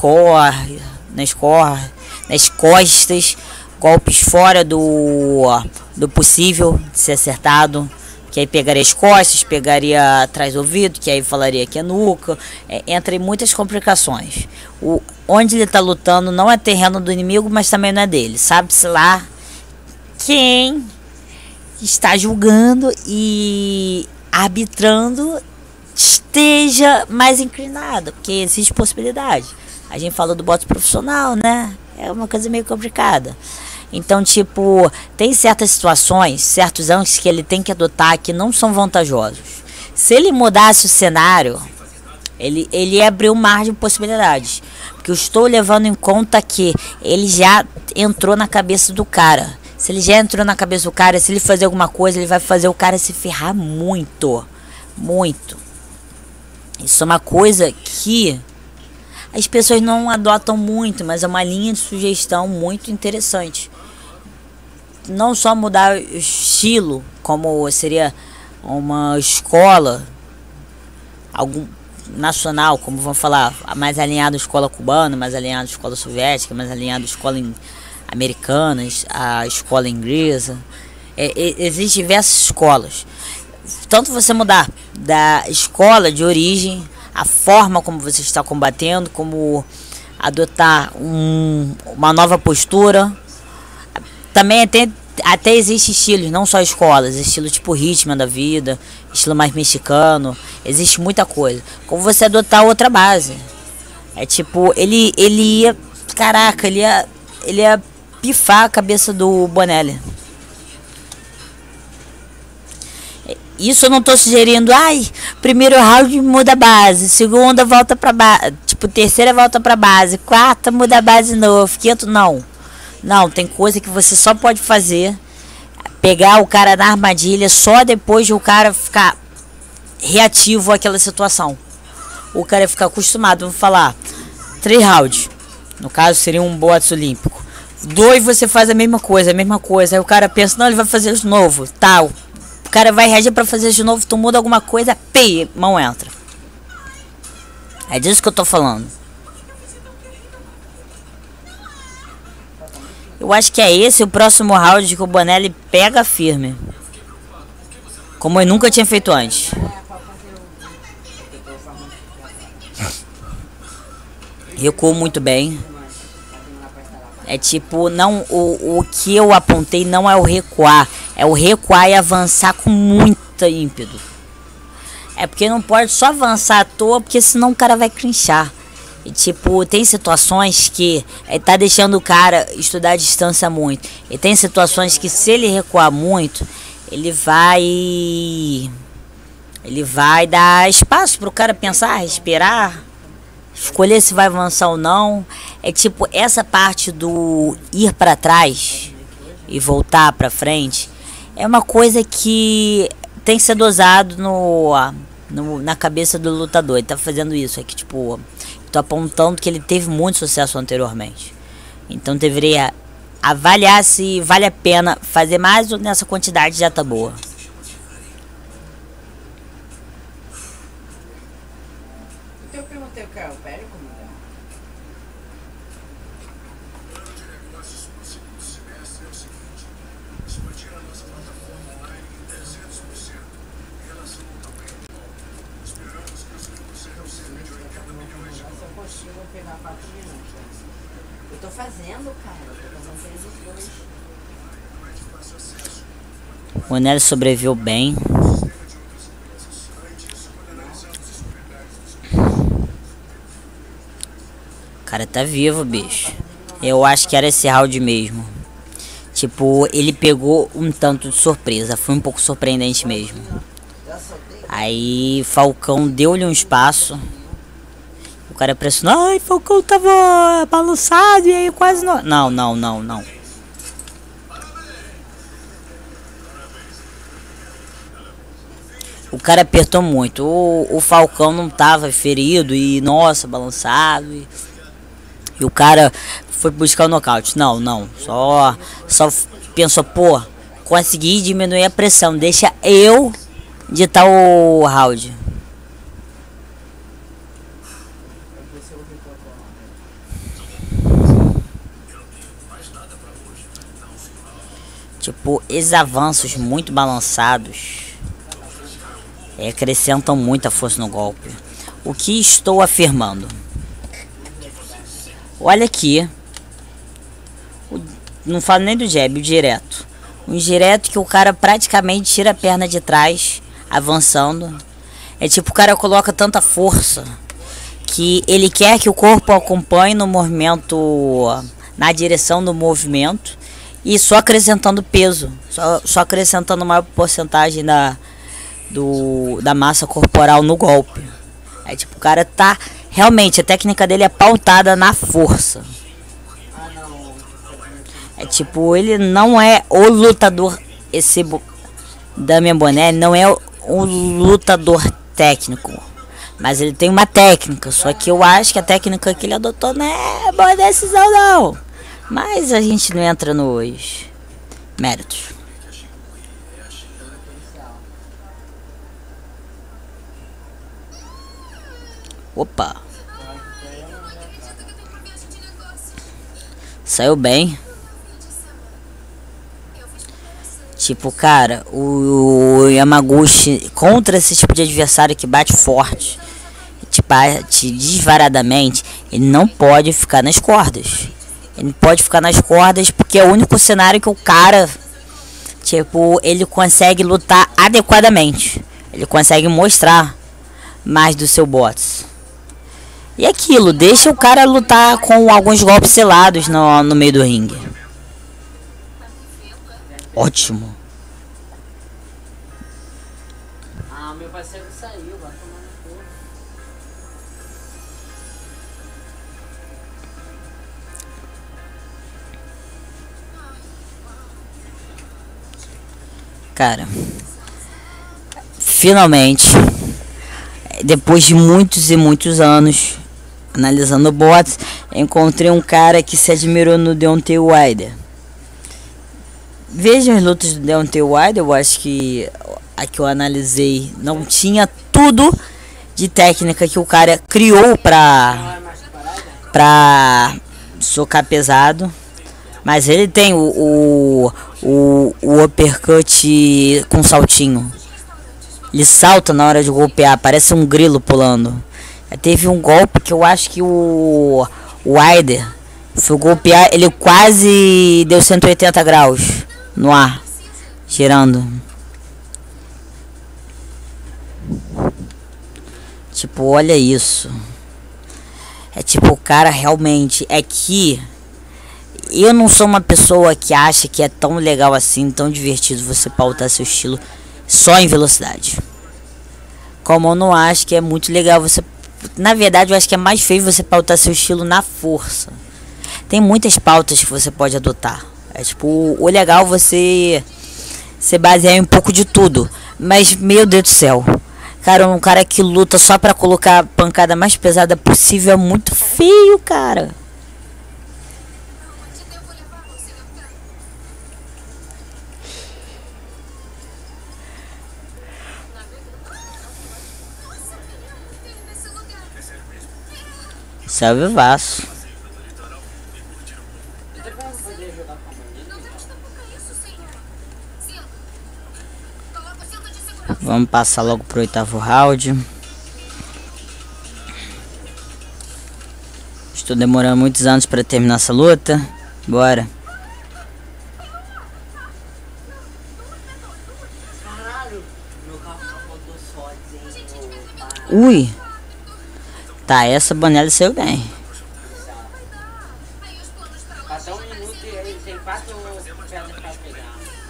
costas, golpes fora do possível de ser acertado. Que aí pegaria as costas, pegaria atrás do ouvido, que aí falaria que é nuca. Entra em muitas complicações. Onde ele está lutando não é terreno do inimigo, mas também não é dele. Sabe-se lá quem está julgando e arbitrando esteja mais inclinado, porque existe possibilidade. A gente fala do boxe profissional, né? É uma coisa meio complicada. Então, tipo, tem certas situações, certos ângulos que ele tem que adotar que não são vantajosos. Se ele mudasse o cenário, ele abriu margem de possibilidades. Porque eu estou levando em conta que ele já entrou na cabeça do cara. Se ele já entrou na cabeça do cara, se ele fazer alguma coisa, ele vai fazer o cara se ferrar muito. Muito. Isso é uma coisa que as pessoas não adotam muito, mas é uma linha de sugestão muito interessante. Não só mudar o estilo, como seria uma escola nacional, como vamos falar, mais alinhado à escola cubana, mais alinhado à escola soviética, mais alinhado à escola americana, à escola inglesa. Existem diversas escolas. Tanto você mudar da escola de origem, a forma como você está combatendo, como adotar uma nova postura. Também até existe estilos, não só escolas, estilo tipo ritmo da vida, estilo mais mexicano, existe muita coisa. Como você adotar outra base. É tipo, ele ia, caraca, ele ia pifar a cabeça do Bonelli. Isso eu não tô sugerindo, primeiro round muda a base, segunda volta pra base, tipo, terceira volta pra base, quarta muda a base de novo, quinto não. Não, tem coisa que você só pode fazer, pegar o cara na armadilha só depois de o cara ficar reativo àquela situação. O cara ia ficar acostumado, vamos falar, 3 rounds, no caso seria um boxe olímpico. 2 você faz a mesma coisa, aí o cara pensa, não, ele vai fazer de novo, tal. O cara vai reagir pra fazer de novo, tu muda alguma coisa, mão entra. É disso que eu tô falando. Eu acho que é esse o próximo round que o Bonelli pega firme. Como eu nunca tinha feito antes. Recuou muito bem. É tipo, não, o que eu apontei não é o recuar. É o recuar e avançar com muita ímpeto. É porque não pode só avançar à toa, porque senão o cara vai clinchar. E tipo, tem situações que tá deixando o cara estudar a distância muito. E tem situações que se ele recuar muito, ele vai dar espaço pro cara pensar, respirar, escolher se vai avançar ou não. É tipo, essa parte do ir para trás e voltar para frente é uma coisa que tem que ser dosado na cabeça do lutador. Ele tá fazendo isso, é que tipo, tô apontando que ele teve muito sucesso anteriormente. Então deveria avaliar se vale a pena fazer mais ou nessa quantidade já tá boa. Eu perguntei o que é o Périco, mano. Eu tô fazendo, cara. Eu tô fazendo 3 e 2. O Nelly sobreviveu bem. O cara tá vivo, bicho. Eu acho que era esse round mesmo. Tipo, ele pegou um tanto de surpresa. Foi um pouco surpreendente mesmo. Aí Falcão deu-lhe um espaço. O cara pressionou. Ai, Falcão tava balançado e aí quase não. Não. O cara apertou muito. O Falcão não tava ferido e, nossa, balançado. E o cara foi buscar o nocaute. Não. Só pensou, pô, consegui diminuir a pressão. Deixa eu ditar o round. Tipo, esses avanços muito balançados acrescentam muita força no golpe. O que estou afirmando? Olha aqui. Não falo nem do jab, o direto. Um direto que o cara praticamente tira a perna de trás, avançando. É tipo, o cara coloca tanta força que ele quer que o corpo acompanhe no movimento, na direção do movimento. E só acrescentando peso, só acrescentando maior porcentagem da massa corporal no golpe. É tipo, o cara tá... Realmente, a técnica dele é pautada na força. É tipo, ele não é o lutador... Esse Damian Bonelli não é o lutador técnico. Mas ele tem uma técnica. Só que eu acho que a técnica que ele adotou não é boa decisão, não. Mas a gente não entra nos méritos. Opa. Saiu bem. Tipo, cara, o Yamaguchi contra esse tipo de adversário que bate forte, te bate desvaradamente, ele não pode ficar nas cordas. Ele pode ficar nas cordas porque é o único cenário que o cara, tipo, ele consegue lutar adequadamente. Ele consegue mostrar mais do seu bots. E aquilo, deixa o cara lutar com alguns golpes selados no meio do ringue. Ótimo. Ah, meu parceiro saiu, vai tomar no cu. Cara, finalmente, depois de muitos e muitos anos analisando bots, encontrei um cara que se admirou no Deontay Wilder. Vejam as lutas do Deontay Wilder. Eu acho que a que eu analisei não tinha tudo de técnica que o cara criou pra socar pesado. Mas ele tem o uppercut com saltinho. Ele salta na hora de golpear, parece um grilo pulando. Teve um golpe que eu acho que o Wilder foi golpear, ele quase deu 180 graus no ar, girando. Tipo, olha isso. É tipo, o cara realmente é que eu não sou uma pessoa que acha que é tão legal assim, tão divertido você pautar seu estilo só em velocidade. Como eu não acho que é muito legal você... Na verdade, eu acho que é mais feio você pautar seu estilo na força. Tem muitas pautas que você pode adotar. É tipo, o legal é você se basear em um pouco de tudo. Mas, meu Deus do céu. Cara, um cara que luta só pra colocar a pancada mais pesada possível é muito feio, cara. Salve o Vasco. Vamos passar logo pro 8º round. Estou demorando muitos anos para terminar essa luta. Bora. Ui. Tá, essa Bonelli saiu bem. Passou 1 minuto e ele tem 4 pedras pra pegar.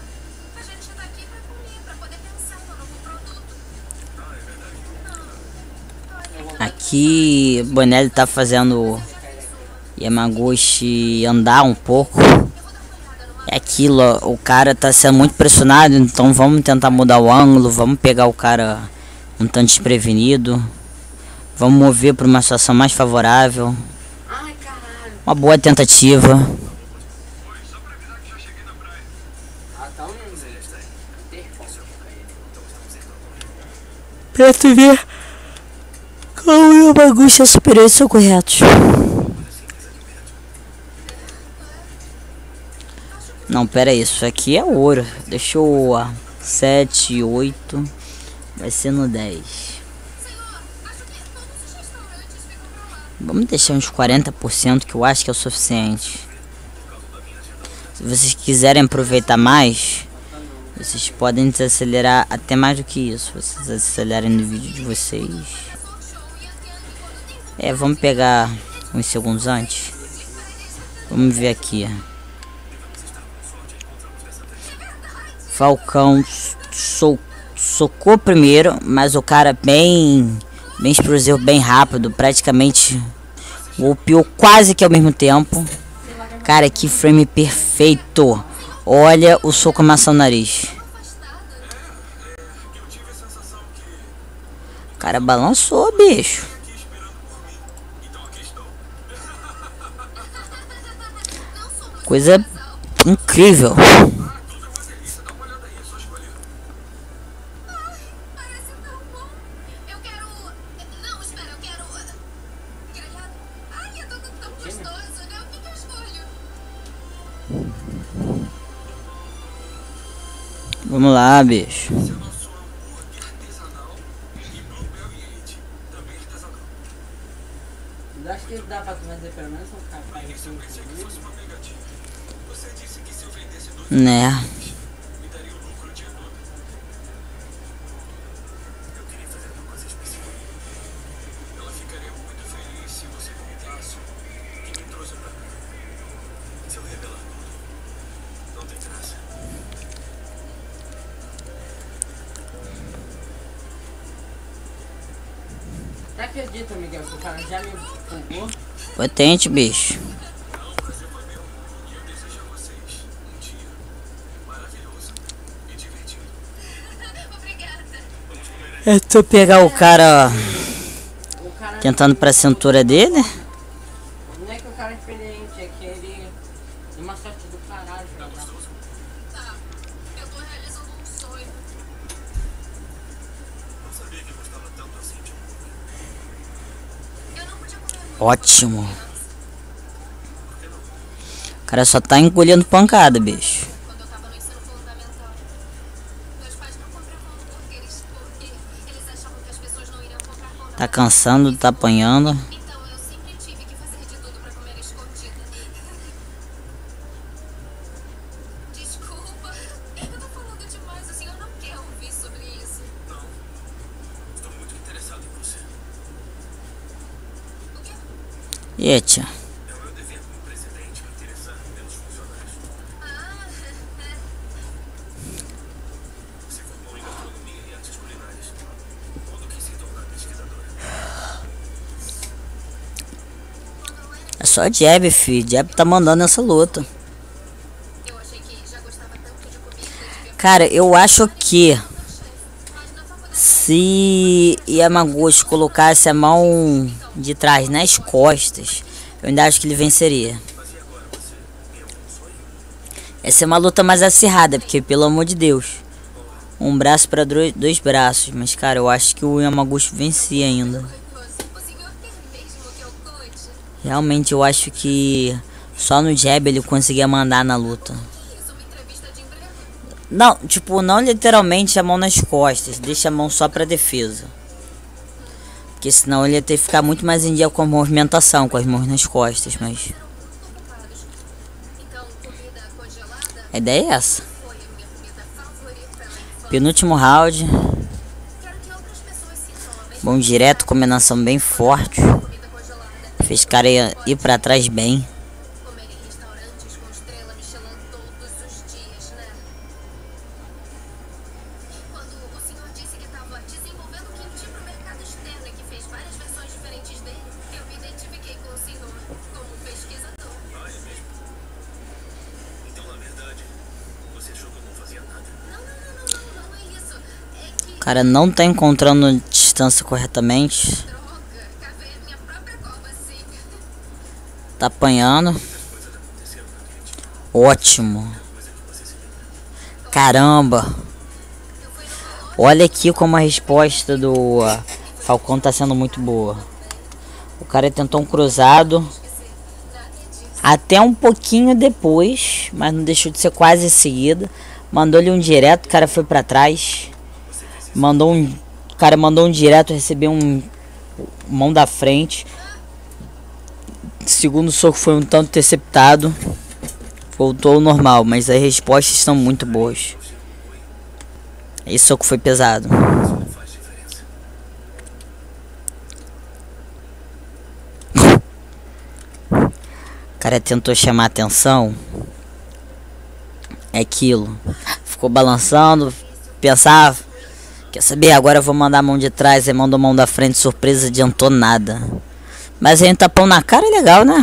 Aqui Bonelli tá fazendo Yamaguchi andar um pouco. É aquilo, ó, o cara tá sendo muito pressionado, então vamos tentar mudar o ângulo, vamos pegar o cara um tanto desprevenido. Vamos mover para uma situação mais favorável. Uma boa tentativa. Pra tu ver como o Yamaguchi é superior e são corretos. Não, pera aí, isso aqui é ouro. Deixa eu 7, 8. Vai ser no 10. Vamos deixar uns 40%, que eu acho que é o suficiente. Se vocês quiserem aproveitar mais, vocês podem desacelerar até mais do que isso. Vocês acelerem no vídeo de vocês. Vamos pegar uns segundos antes. Vamos ver aqui. Falcão socou primeiro, mas o cara bem explosivo, bem rápido, praticamente golpeou quase que ao mesmo tempo. Cara, que frame perfeito. Olha o soco amassando o nariz. O cara balançou, bicho. Coisa incrível. Vamos lá, bicho. Acho que dá pra fazer pelo menos um café de 5 minutos. Né? Você acredita, Miguel, que o cara já me pulou? Potente, bicho. É só pegar o cara tentando pra cintura dele. Não é que o cara é experiente, é que ele tem uma sorte do caralho pra dar. Tá, eu tô realizando um sonho. Eu não podia comer muito. Ótimo. O cara só tá engolindo pancada, bicho. Quando eu tava no ensino fundamental. Meus pais não compravam hambúrgueres porque eles achavam que as pessoas não iriam comprar pão na Tá cansando, tá apanhando. Então eu sempre tive que fazer de tudo pra comer escondida. Desculpa, eu tô falando demais, assim, eu não quero ouvir sobre isso. Não, estou muito interessado em você. O quê? E tia? É o meu dever como presidente me interessar pelos funcionários. Você formou em gastronomia e artes culinárias. Quando quis se tornar pesquisadora? É só jab, filho. Jab tá mandando essa luta. Eu achei que já gostava tanto de comida de Cara, eu acho que se Yamaguchi colocasse a mão de trás nas costas, eu ainda acho que ele venceria. Essa é uma luta mais acirrada, porque pelo amor de Deus, um braço para dois braços, mas cara, eu acho que o Yamaguchi vencia ainda. O senhor quer mesmo que eu conte? Realmente eu acho que só no jab ele conseguia mandar na luta. Isso, uma entrevista de emprego? Não, tipo, não literalmente a mão nas costas. Deixa a mão só pra defesa. Porque senão ele ia ter que ficar muito mais em dia com a movimentação, com as mãos nas costas, mas... Então, comida congelada A ideia é essa. foi a minha comida favorita na infância. Penúltimo round. Quero que outras pessoas sintam a mesma Bom direto, combinação bem forte. comida congelada. Fez o cara ir pra trás bem. Comer em restaurantes com estrela Michelin todos os dias, né? Quando o senhor disse que estava desenvolvendo kimchi pro mercado externo e que fez várias versões diferentes dele, eu me identifiquei com o senhor como pesquisador. Ah, é mesmo? Então, na verdade, você achou que eu não fazia nada? Não é isso. É que, O cara não tá encontrando distância corretamente. droga, cavei a minha própria cova assim. Tá apanhando. Ótimo. Caramba. Olha aqui como a resposta do Falcão tá sendo muito boa. O cara tentou um cruzado. Até um pouquinho depois, mas não deixou de ser quase em seguida. Mandou-lhe um direto, o cara foi pra trás. O cara mandou um direto, recebeu um mão da frente. Segundo soco foi um tanto interceptado. Voltou ao normal, mas as respostas estão muito boas. Esse soco foi pesado. O cara tentou chamar a atenção. É aquilo. Ficou balançando. Pensava. Quer saber? Agora eu vou mandar a mão de trás. Aí mandou a mão da frente. Surpresa, adiantou nada. Mas aí um tapão na cara é legal, né?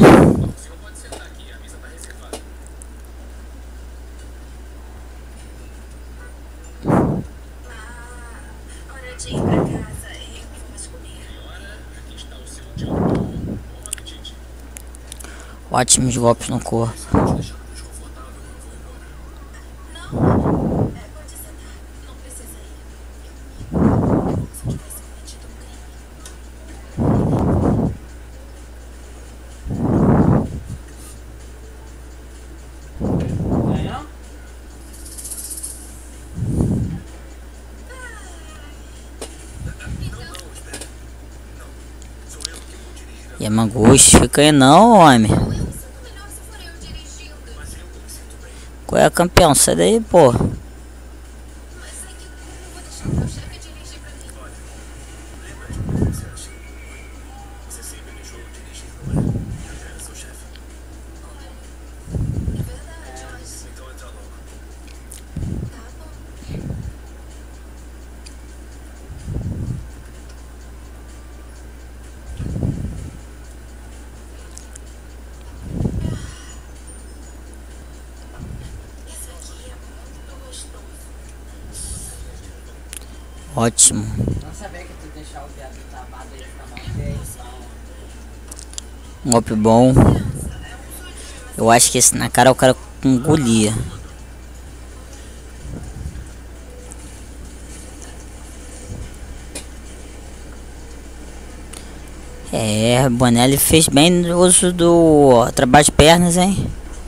Hora de ir pra casa e vamos comer. Ótimos golpes no corpo. Pode sentar. Não precisa ir. Como se tivesse cometido um crime. Ganhou? Yamaguchi, fica aí não, homem. Eu me sinto melhor se for eu dirigindo. Qual é, campeão? Sai daí, pô. Mas é que eu vou deixar o meu chefe dirigir pra mim. Você sempre deixou eu dirigir, não é? Eu já era seu chefe. É verdade, mas Então entra logo. tá bom. Isso aqui é muito gostoso. Ótimo. Não sabia que tu deixar o viado travado aí ficar mal feio. Um golpe bom. Eu acho que esse na cara o cara engolia. É, Bonelli fez bem no uso do trabalho de pernas, hein?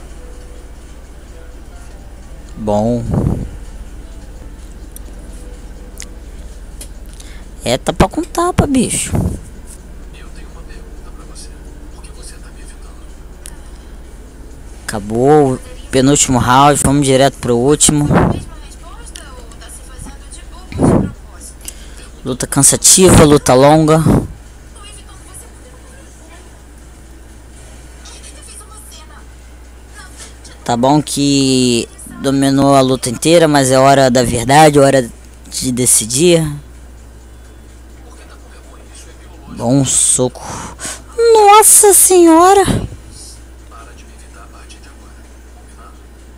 Bom. É, tá pra contar, pra bicho. Eu tenho uma pergunta pra você. Por que você tá me evitando? Acabou o penúltimo round, vamos direto pro último. Mesma resposta ou tá se fazendo de bobo de propósito? Luta cansativa, luta longa. Tô evitando você porque eu fiz uma cena. Tá bom que dominou a luta inteira, mas é hora da verdade, hora de decidir. Bom soco. Nossa senhora! Para de me evitar a partir de agora. Combinado?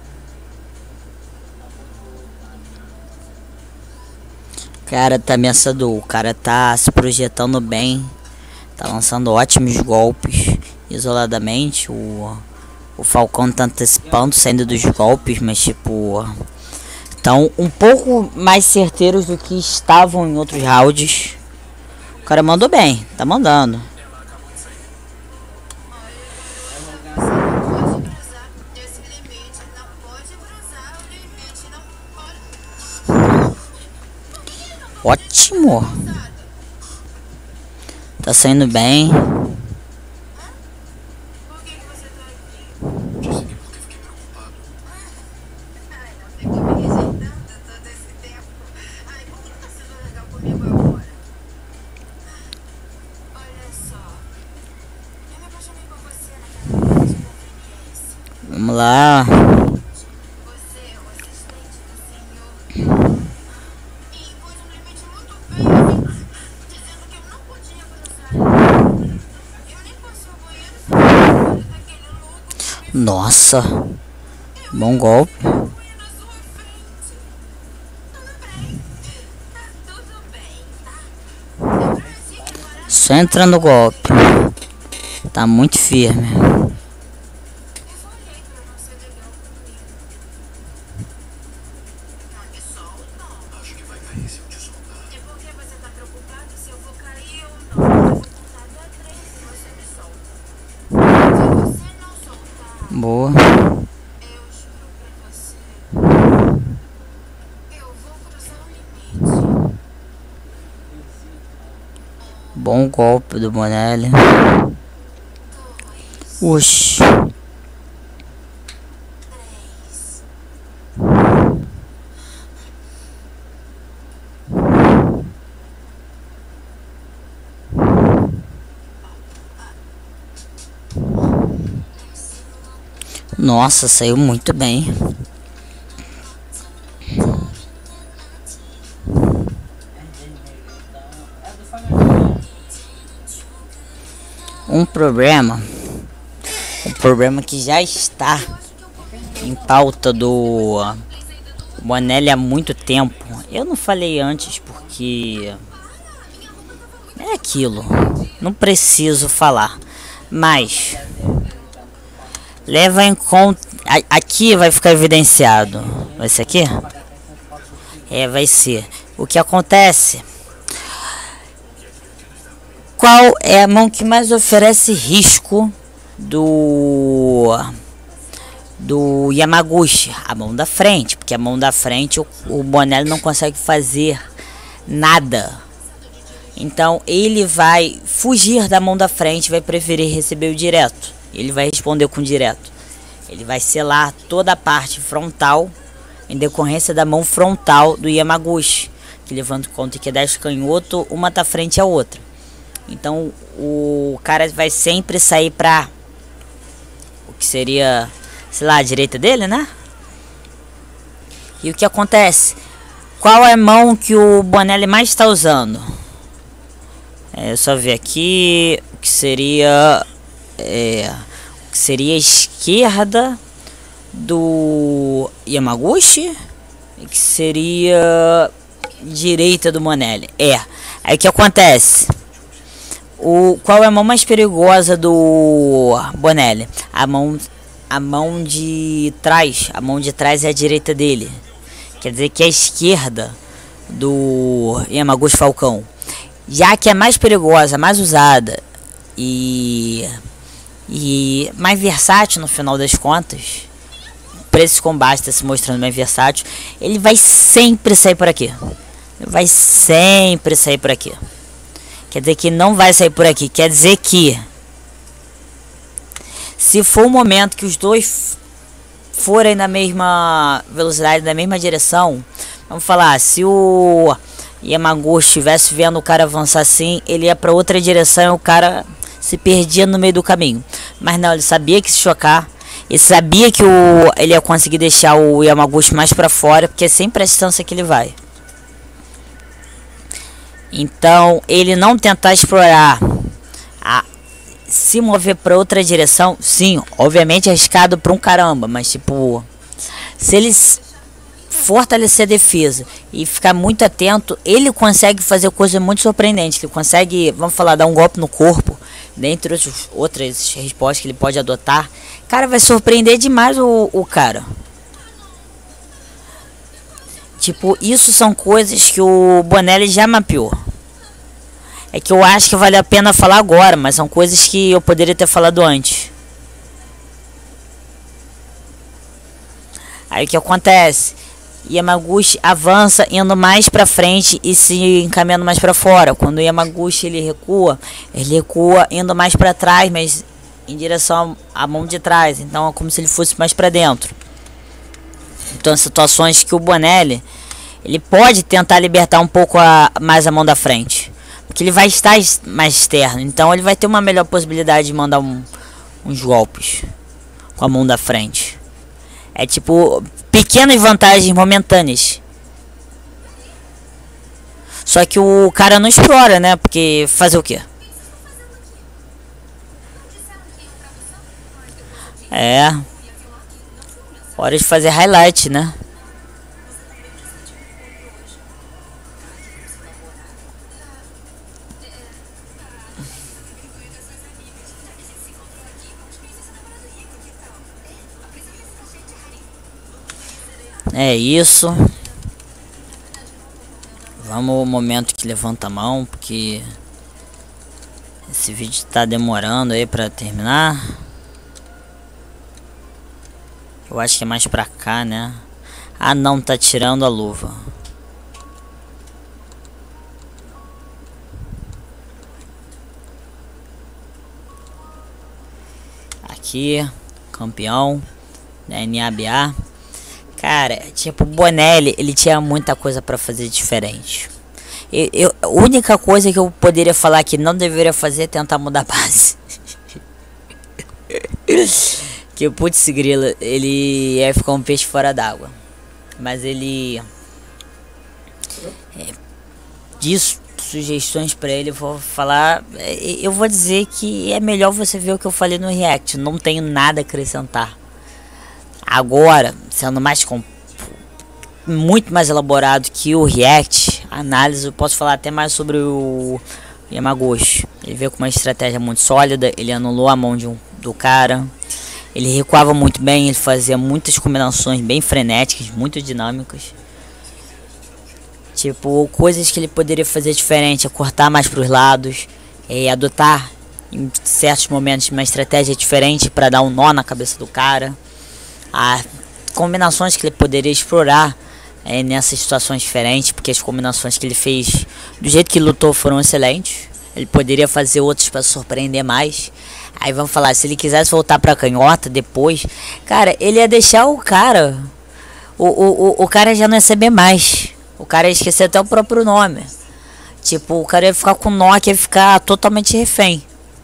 Cara, tá ameaçador. O cara tá se projetando bem. Tá lançando ótimos golpes isoladamente. O Falcão tá antecipando, saindo dos golpes, mas tipo... Estão um pouco mais certeiros do que estavam em outros rounds. O cara mandou bem, tá mandando. Pode cruzar esse limite. Não pode cruzar o limite. Não pode Ótimo. Tá saindo bem. Por que você tá aqui? Disse que porque fiquei preocupado. Ai, não ficou me rejeitando todo esse tempo. Ai, por que você não legal comigo agora? Olha só. Eu me apaixonei por você naquela vez por conveniência. Vamos lá. Você é o assistente do senhor. E impôs um limite muito feio, dizendo que eu não podia cruzar. Eu nem passei ao banheiro sem daquele louco que Nossa. Bom golpe. foi na sua frente. Tudo bem, tá? Eu preciso parar. Só entra no golpe. Tá muito firme. Eu falei pra não ser legal comigo. Não me solta. Acho que vai cair se eu te soltar. E por que você tá preocupado se eu vou cair ou não? Eu vou contar até 3 se você me solta. Se você não soltar, Boa. eu juro pra você, eu vou cruzar o limite. Bom golpe do Bonelli. 2, Oxi. 3. Nossa, saiu muito bem. Um problema que já está em pauta do Bonelli há muito tempo. Eu não falei antes porque é aquilo, não preciso falar, mas leva em conta, aqui vai ficar evidenciado. Vai ser aqui? É, vai ser. O que acontece? Qual é a mão que mais oferece risco do Yamaguchi? A mão da frente, porque a mão da frente o Bonelli não consegue fazer nada. Então ele vai fugir da mão da frente, vai preferir receber o direto. Ele vai responder com direto. Ele vai selar toda a parte frontal em decorrência da mão frontal do Yamaguchi, que levando em conta que é 10 canhoto, uma tá frente à outra. Então o cara vai sempre sair pra o que seria, sei lá, a direita dele, né? E o que acontece? Qual é a mão que o Bonelli mais está usando? É só ver aqui o que seria a esquerda do Yamaguchi e que seria direita do Bonelli. Aí o que acontece? Qual é a mão mais perigosa do Bonelli? A mão de trás. A mão de trás é a direita dele. Quer dizer que é a esquerda do Yamaguchi Falcão. Já que é mais perigosa, mais usada e mais versátil no final das contas, para esse combate está se mostrando mais versátil, ele vai sempre sair por aqui. Quer dizer que não vai sair por aqui. Quer dizer que se for um momento que os dois forem na mesma velocidade, na mesma direção, vamos falar, se o Yamaguchi estivesse vendo o cara avançar assim, ele ia para outra direção e o cara se perdia no meio do caminho. Mas não, ele sabia que se chocar, ele sabia que ele ia conseguir deixar o Yamaguchi mais para fora, porque é sempre a distância que ele vai. Então, ele não tentar explorar, se mover para outra direção, sim, obviamente é arriscado para um caramba, mas tipo, se ele fortalecer a defesa e ficar muito atento, ele consegue fazer coisas muito surpreendentes. Ele consegue, vamos falar, dar um golpe no corpo, dentre outras respostas que ele pode adotar. Cara, vai surpreender demais o cara. Tipo, isso são coisas que o Bonelli já mapeou. É que eu acho que vale a pena falar agora, mas são coisas que eu poderia ter falado antes. Aí o que acontece? Yamaguchi avança indo mais para frente e se encaminhando mais para fora. Quando o Yamaguchi ele recua indo mais para trás, mas em direção à mão de trás. Então é como se ele fosse mais para dentro. Então situações que o Bonelli ele pode tentar libertar um pouco mais a mão da frente, porque ele vai estar mais externo. Então ele vai ter uma melhor possibilidade de mandar uns golpes com a mão da frente. É tipo pequenas vantagens momentâneas. Só que o cara não explora, né? Porque fazer o quê? É. Hora de fazer highlight, né? É isso. Vamos ao momento que levanta a mão, porque esse vídeo tá demorando aí pra terminar. Eu acho que é mais pra cá, né? Ah não, tá tirando a luva. Aqui, campeão da NABA. Cara, tipo, o Bonelli, ele tinha muita coisa pra fazer diferente. A única coisa que eu poderia falar que não deveria fazer é tentar mudar a base. Que putz grila, ele ia ficar um peixe fora d'água. Mas ele... disso, sugestões pra ele, eu vou falar... Eu vou dizer que é melhor você ver o que eu falei no react. Não tenho nada a acrescentar. Agora, sendo muito mais elaborado que o react, análise, eu posso falar até mais sobre o Yamaguchi. Ele veio com uma estratégia muito sólida, ele anulou a mão do cara, ele recuava muito bem, ele fazia muitas combinações bem frenéticas, muito dinâmicas. Tipo, coisas que ele poderia fazer diferente, é cortar mais para os lados, adotar em certos momentos uma estratégia diferente para dar um nó na cabeça do cara. Combinações que ele poderia explorar nessas situações diferentes, porque as combinações que ele fez do jeito que ele lutou foram excelentes. Ele poderia fazer outras para surpreender mais. Aí vamos falar, se ele quisesse voltar pra canhota depois, cara, ele ia deixar o cara, o cara já não ia saber mais, o cara ia esquecer até o próprio nome. Tipo, o cara ia ficar com nó, que ia ficar totalmente refém.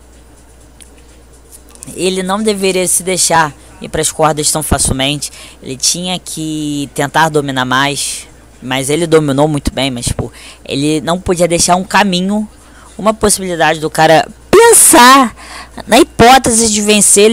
Ele não deveria se deixar ir para as cordas tão facilmente. Ele tinha que tentar dominar mais, mas ele dominou muito bem. Mas tipo, ele não podia deixar um caminho, uma possibilidade do cara pensar na hipótese de vencer.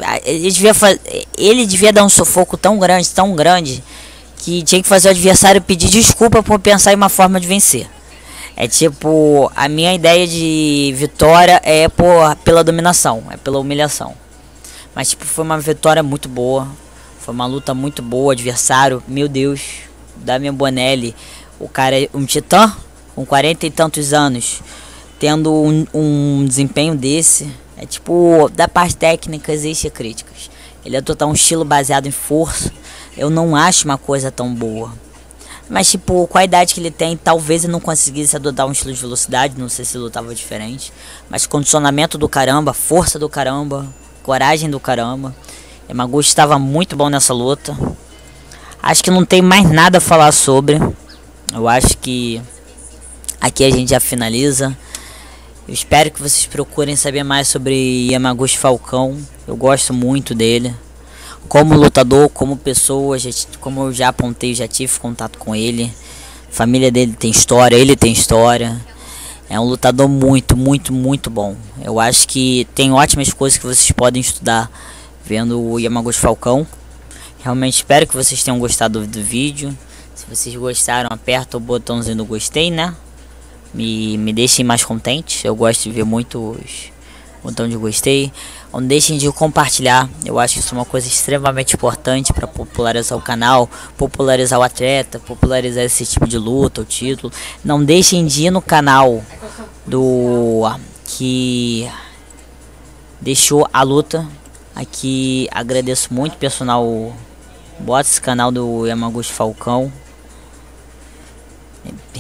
Ele devia dar um sufoco tão grande, que tinha que fazer o adversário pedir desculpa por pensar em uma forma de vencer. É tipo, a minha ideia de vitória é pela dominação, é pela humilhação. Mas tipo, foi uma vitória muito boa. Foi uma luta muito boa. Adversário, meu Deus, Damian Bonelli, o cara é um titã com 40 e tantos anos, tendo um desempenho desse. É tipo, da parte técnica existem críticas. Ele adotar um estilo baseado em força, eu não acho uma coisa tão boa. Mas tipo, com a idade que ele tem, talvez ele não conseguisse adotar um estilo de velocidade. Não sei se ele lutava diferente, mas condicionamento do caramba, força do caramba, coragem do caramba. Yamaguchi estava muito bom nessa luta. Acho que não tem mais nada a falar sobre. Eu acho que aqui a gente já finaliza. Eu espero que vocês procurem saber mais sobre Yamaguchi Falcão. Eu gosto muito dele como lutador, como pessoa. Como eu já apontei, já tive contato com ele. A família dele tem história, ele tem história. É um lutador muito bom. Eu acho que tem ótimas coisas que vocês podem estudar vendo o Yamaguchi Falcão. Realmente espero que vocês tenham gostado do vídeo. Se vocês gostaram, aperta o botãozinho do gostei, né? Me deixem mais contentes. Eu gosto de ver muitos botão de gostei. Não deixem de compartilhar. Eu acho que isso é uma coisa extremamente importante para popularizar o canal, popularizar o atleta, popularizar esse tipo de luta, o título. Não deixem de ir no canal do que deixou a luta. Aqui agradeço muito o personal bota esse canal do Yamaguchi Falcão.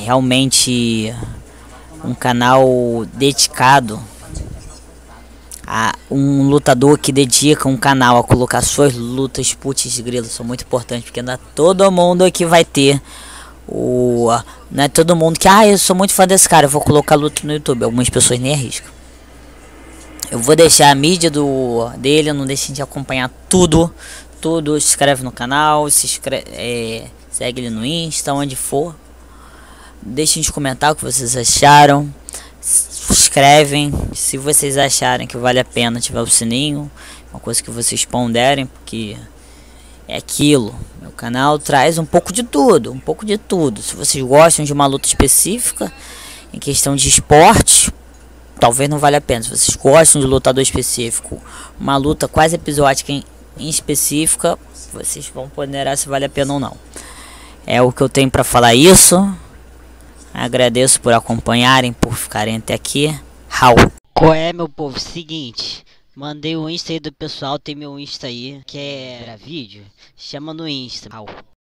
realmente um canal dedicado a um lutador que dedica um canal a colocar suas lutas, putz grilo, são muito importantes, porque não é todo mundo que vai ter não é todo mundo que, eu sou muito fã desse cara, eu vou colocar luta no YouTube. Algumas pessoas nem arriscam. Eu vou deixar a mídia dele, não deixem de acompanhar tudo, se inscreve no canal, segue ele no Insta, onde for. Deixem de comentar o que vocês acharam. Se inscrevem se vocês acharem que vale a pena, ativar o sininho, uma coisa que vocês ponderem, porque é aquilo, meu canal traz um pouco de tudo, Se vocês gostam de uma luta específica, em questão de esporte, talvez não valha a pena. Se vocês gostam de lutador específico, uma luta quase episódica em específica, vocês vão ponderar se vale a pena ou não. É o que eu tenho para falar isso. Agradeço por acompanharem, por ficarem até aqui. Raul. Qual é, meu povo? Seguinte, mandei o Insta aí do pessoal, tem meu Insta aí, quer vídeo? Chama no Insta. Raul.